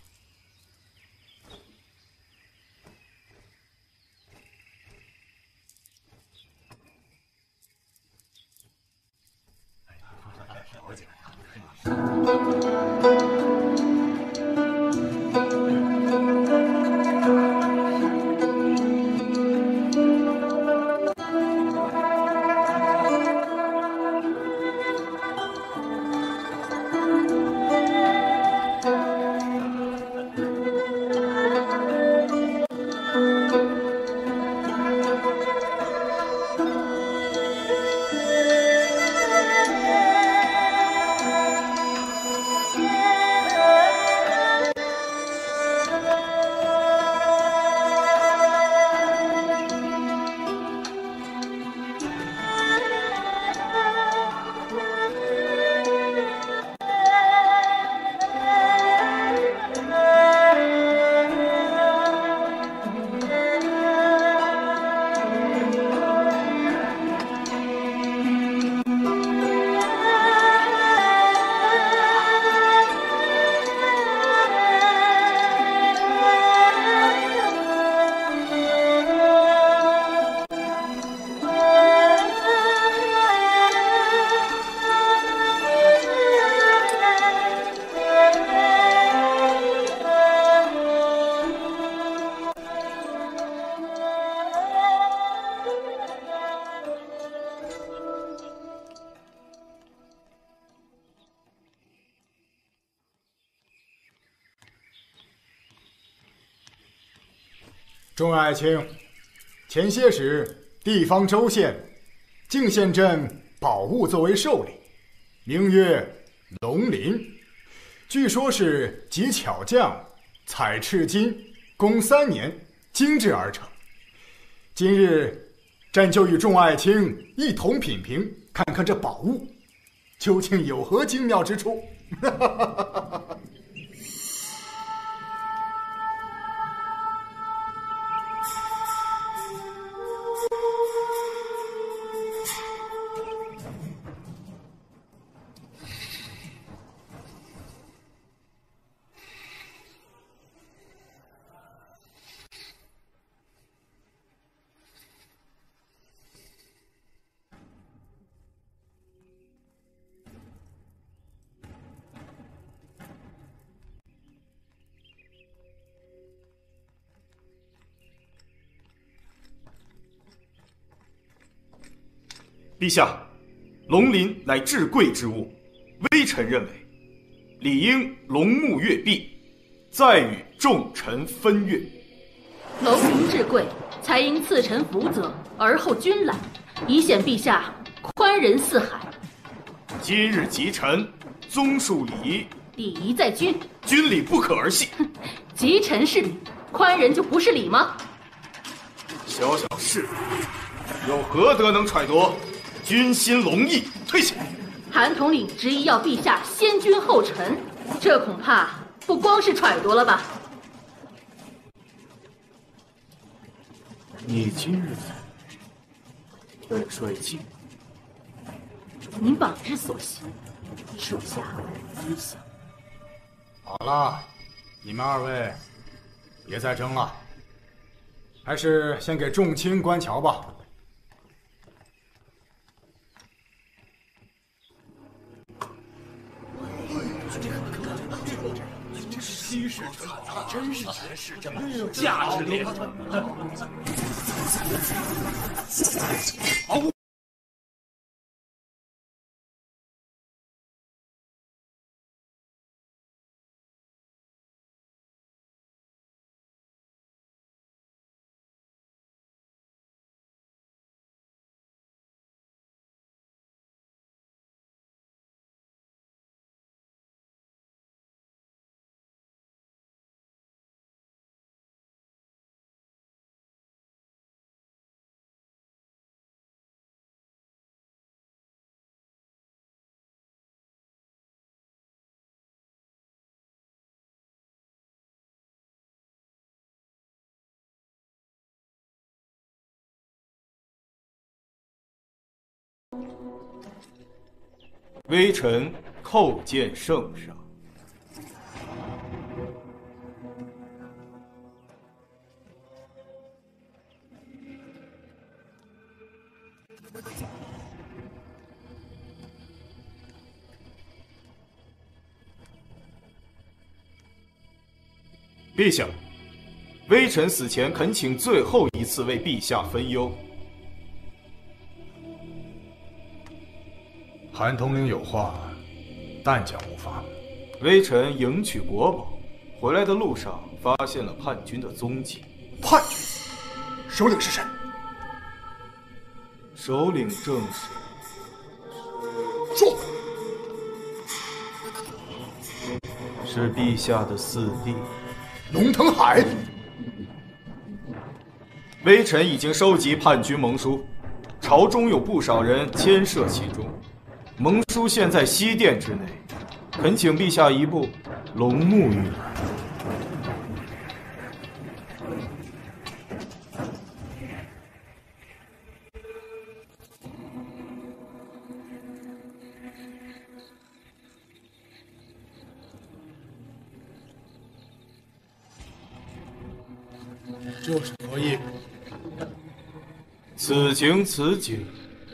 众爱卿，前些时地方州县竟献朕宝物作为寿礼，名曰龙鳞，据说是集巧匠采赤金，工3年精制而成。今日朕就与众爱卿一同品评，看看这宝物究竟有何精妙之处。 陛下，龙鳞乃至贵之物，微臣认为理应龙目月璧，再与众臣分阅。 龙鳞至贵，才应赐臣福泽，而后君览，以显陛下宽仁似海。 今日集臣，宗术礼仪， 礼仪在君， 君礼不可儿戏。 集臣是礼，宽仁就不是礼吗？ 小小侍卫，有何德能揣度君心龙意？退下！ 韩统领执意要陛下先君后臣，这恐怕不光是揣度了吧？ 你今日本帅境， 您榜之所行，属下知晓。 好了，你们2位别再争了，还是先给众卿观瞧吧。 稀世传奇，真是绝世珍品，价值连城。好。 微臣叩见圣上。陛下，微臣死前恳请最后一次为陛下分忧。 韩统领有话，但讲无妨。 微臣迎取国宝，回来的路上发现了叛军的踪迹。 叛军？首领是谁？ 首领正是…… 说。 是陛下的四弟。 龙腾海。 微臣已经收集叛军盟书，朝中有不少人牵涉其中。盟书现在西殿之内，恳请陛下一部龙目御览。 这是何意？ 此情此景，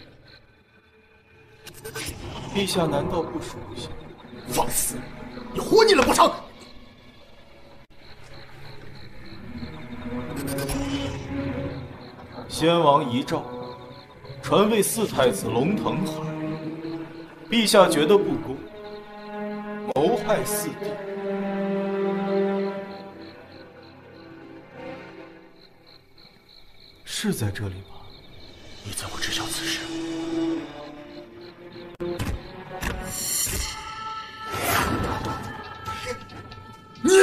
陛下难道不熟悉？ 放肆！你活腻了不成？ 先王遗诏，传位四太子龙腾海，陛下觉得不公，谋害四弟。是在这里吗？ 你怎么知晓此事？ 你！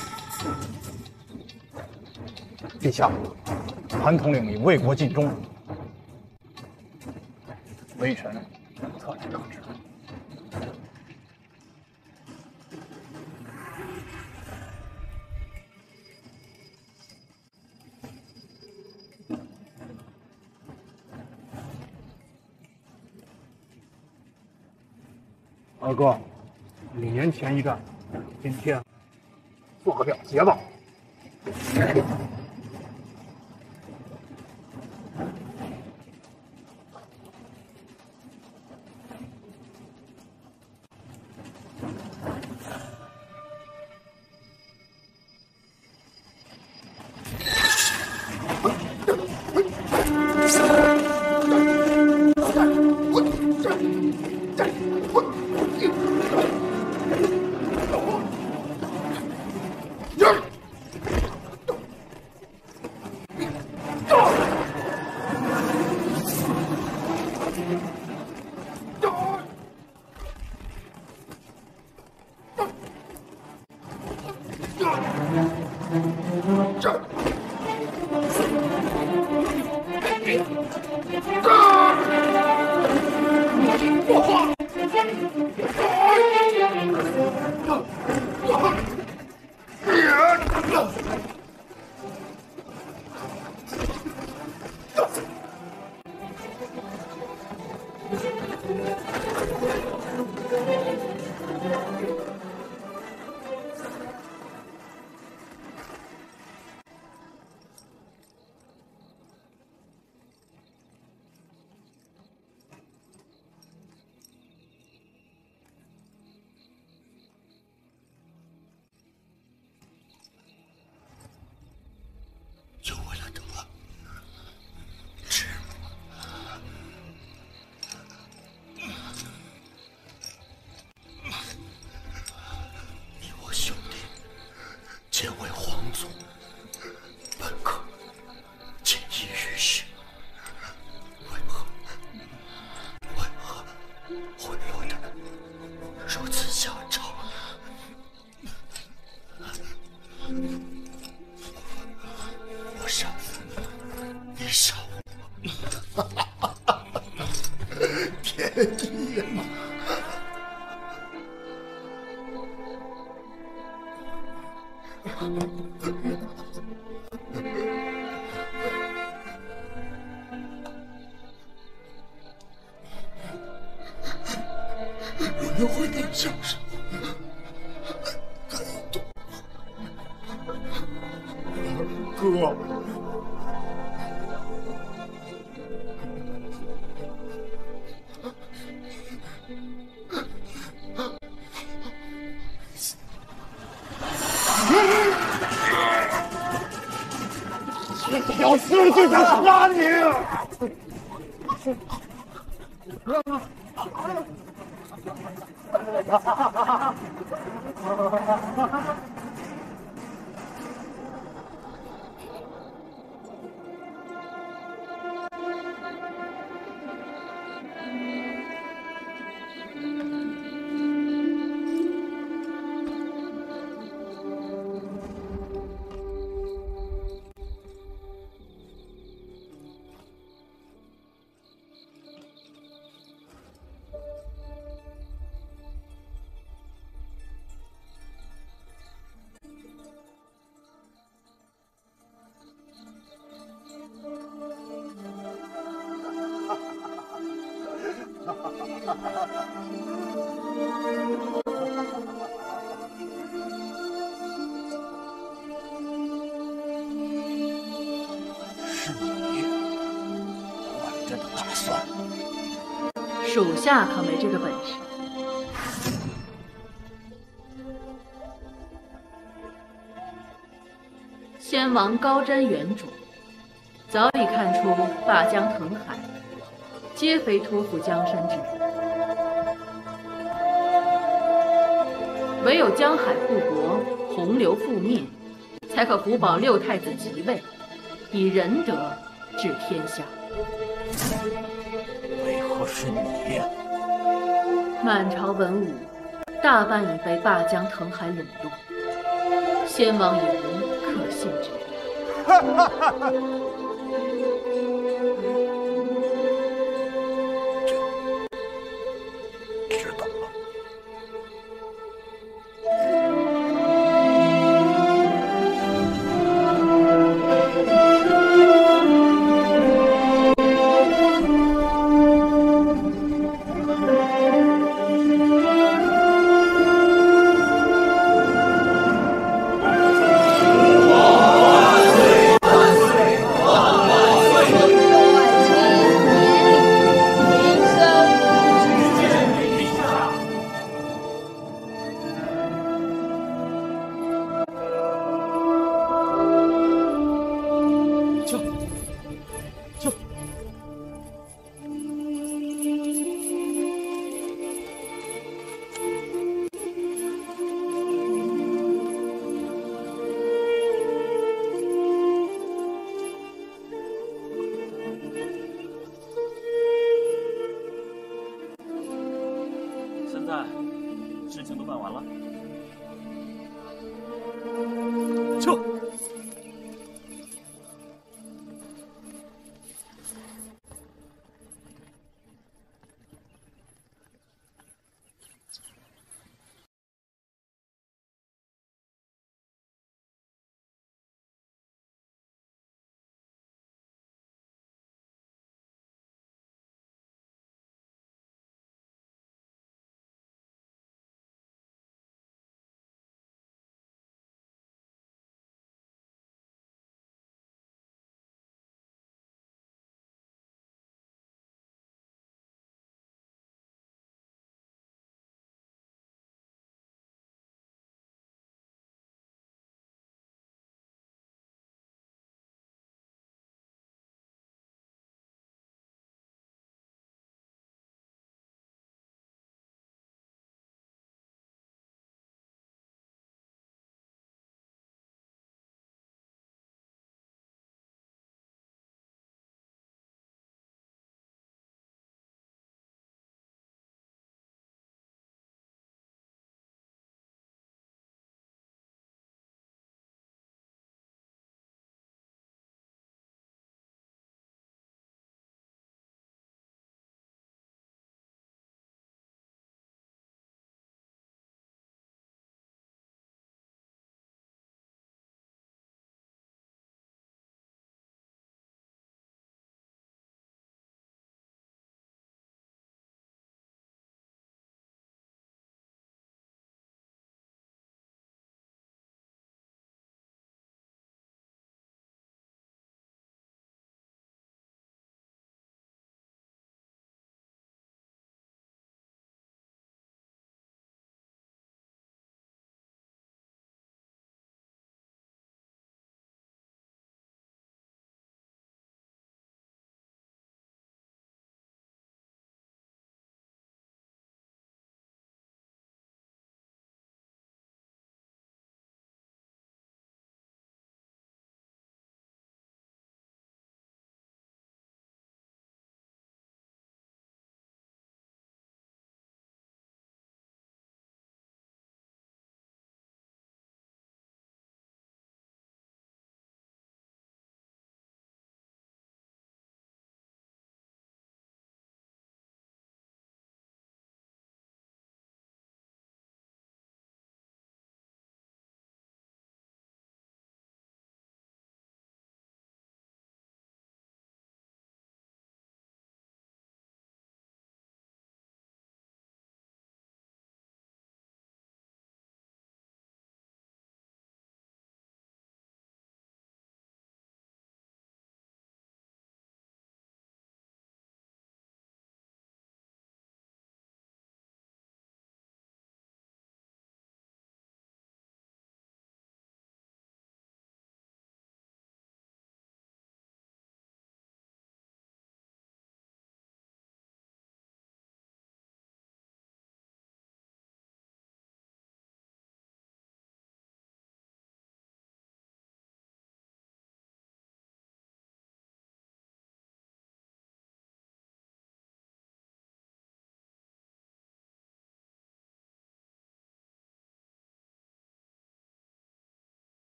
陛下，韩统领已为国尽忠，微臣特来告知。二哥，5年前一战，今天做个了结吧。 见为皇族，本可见义于世，为何会落得如此下场？我杀你杀我， 天意啊！ 轮回的相声，感动。 哥。 这条尸就想杀你！ 是你管着的打算， 属下可没这个本事。先王高瞻远瞩，早已看出灞江腾海皆非托付江山之人，唯有江海复国，洪流覆灭，才可福保六太子即位，以仁德治天下。 为何是你？ 满朝文武大半已被灞江腾海笼络，先王已无可信之人。 知道了。 现在事情都办完了， 撤。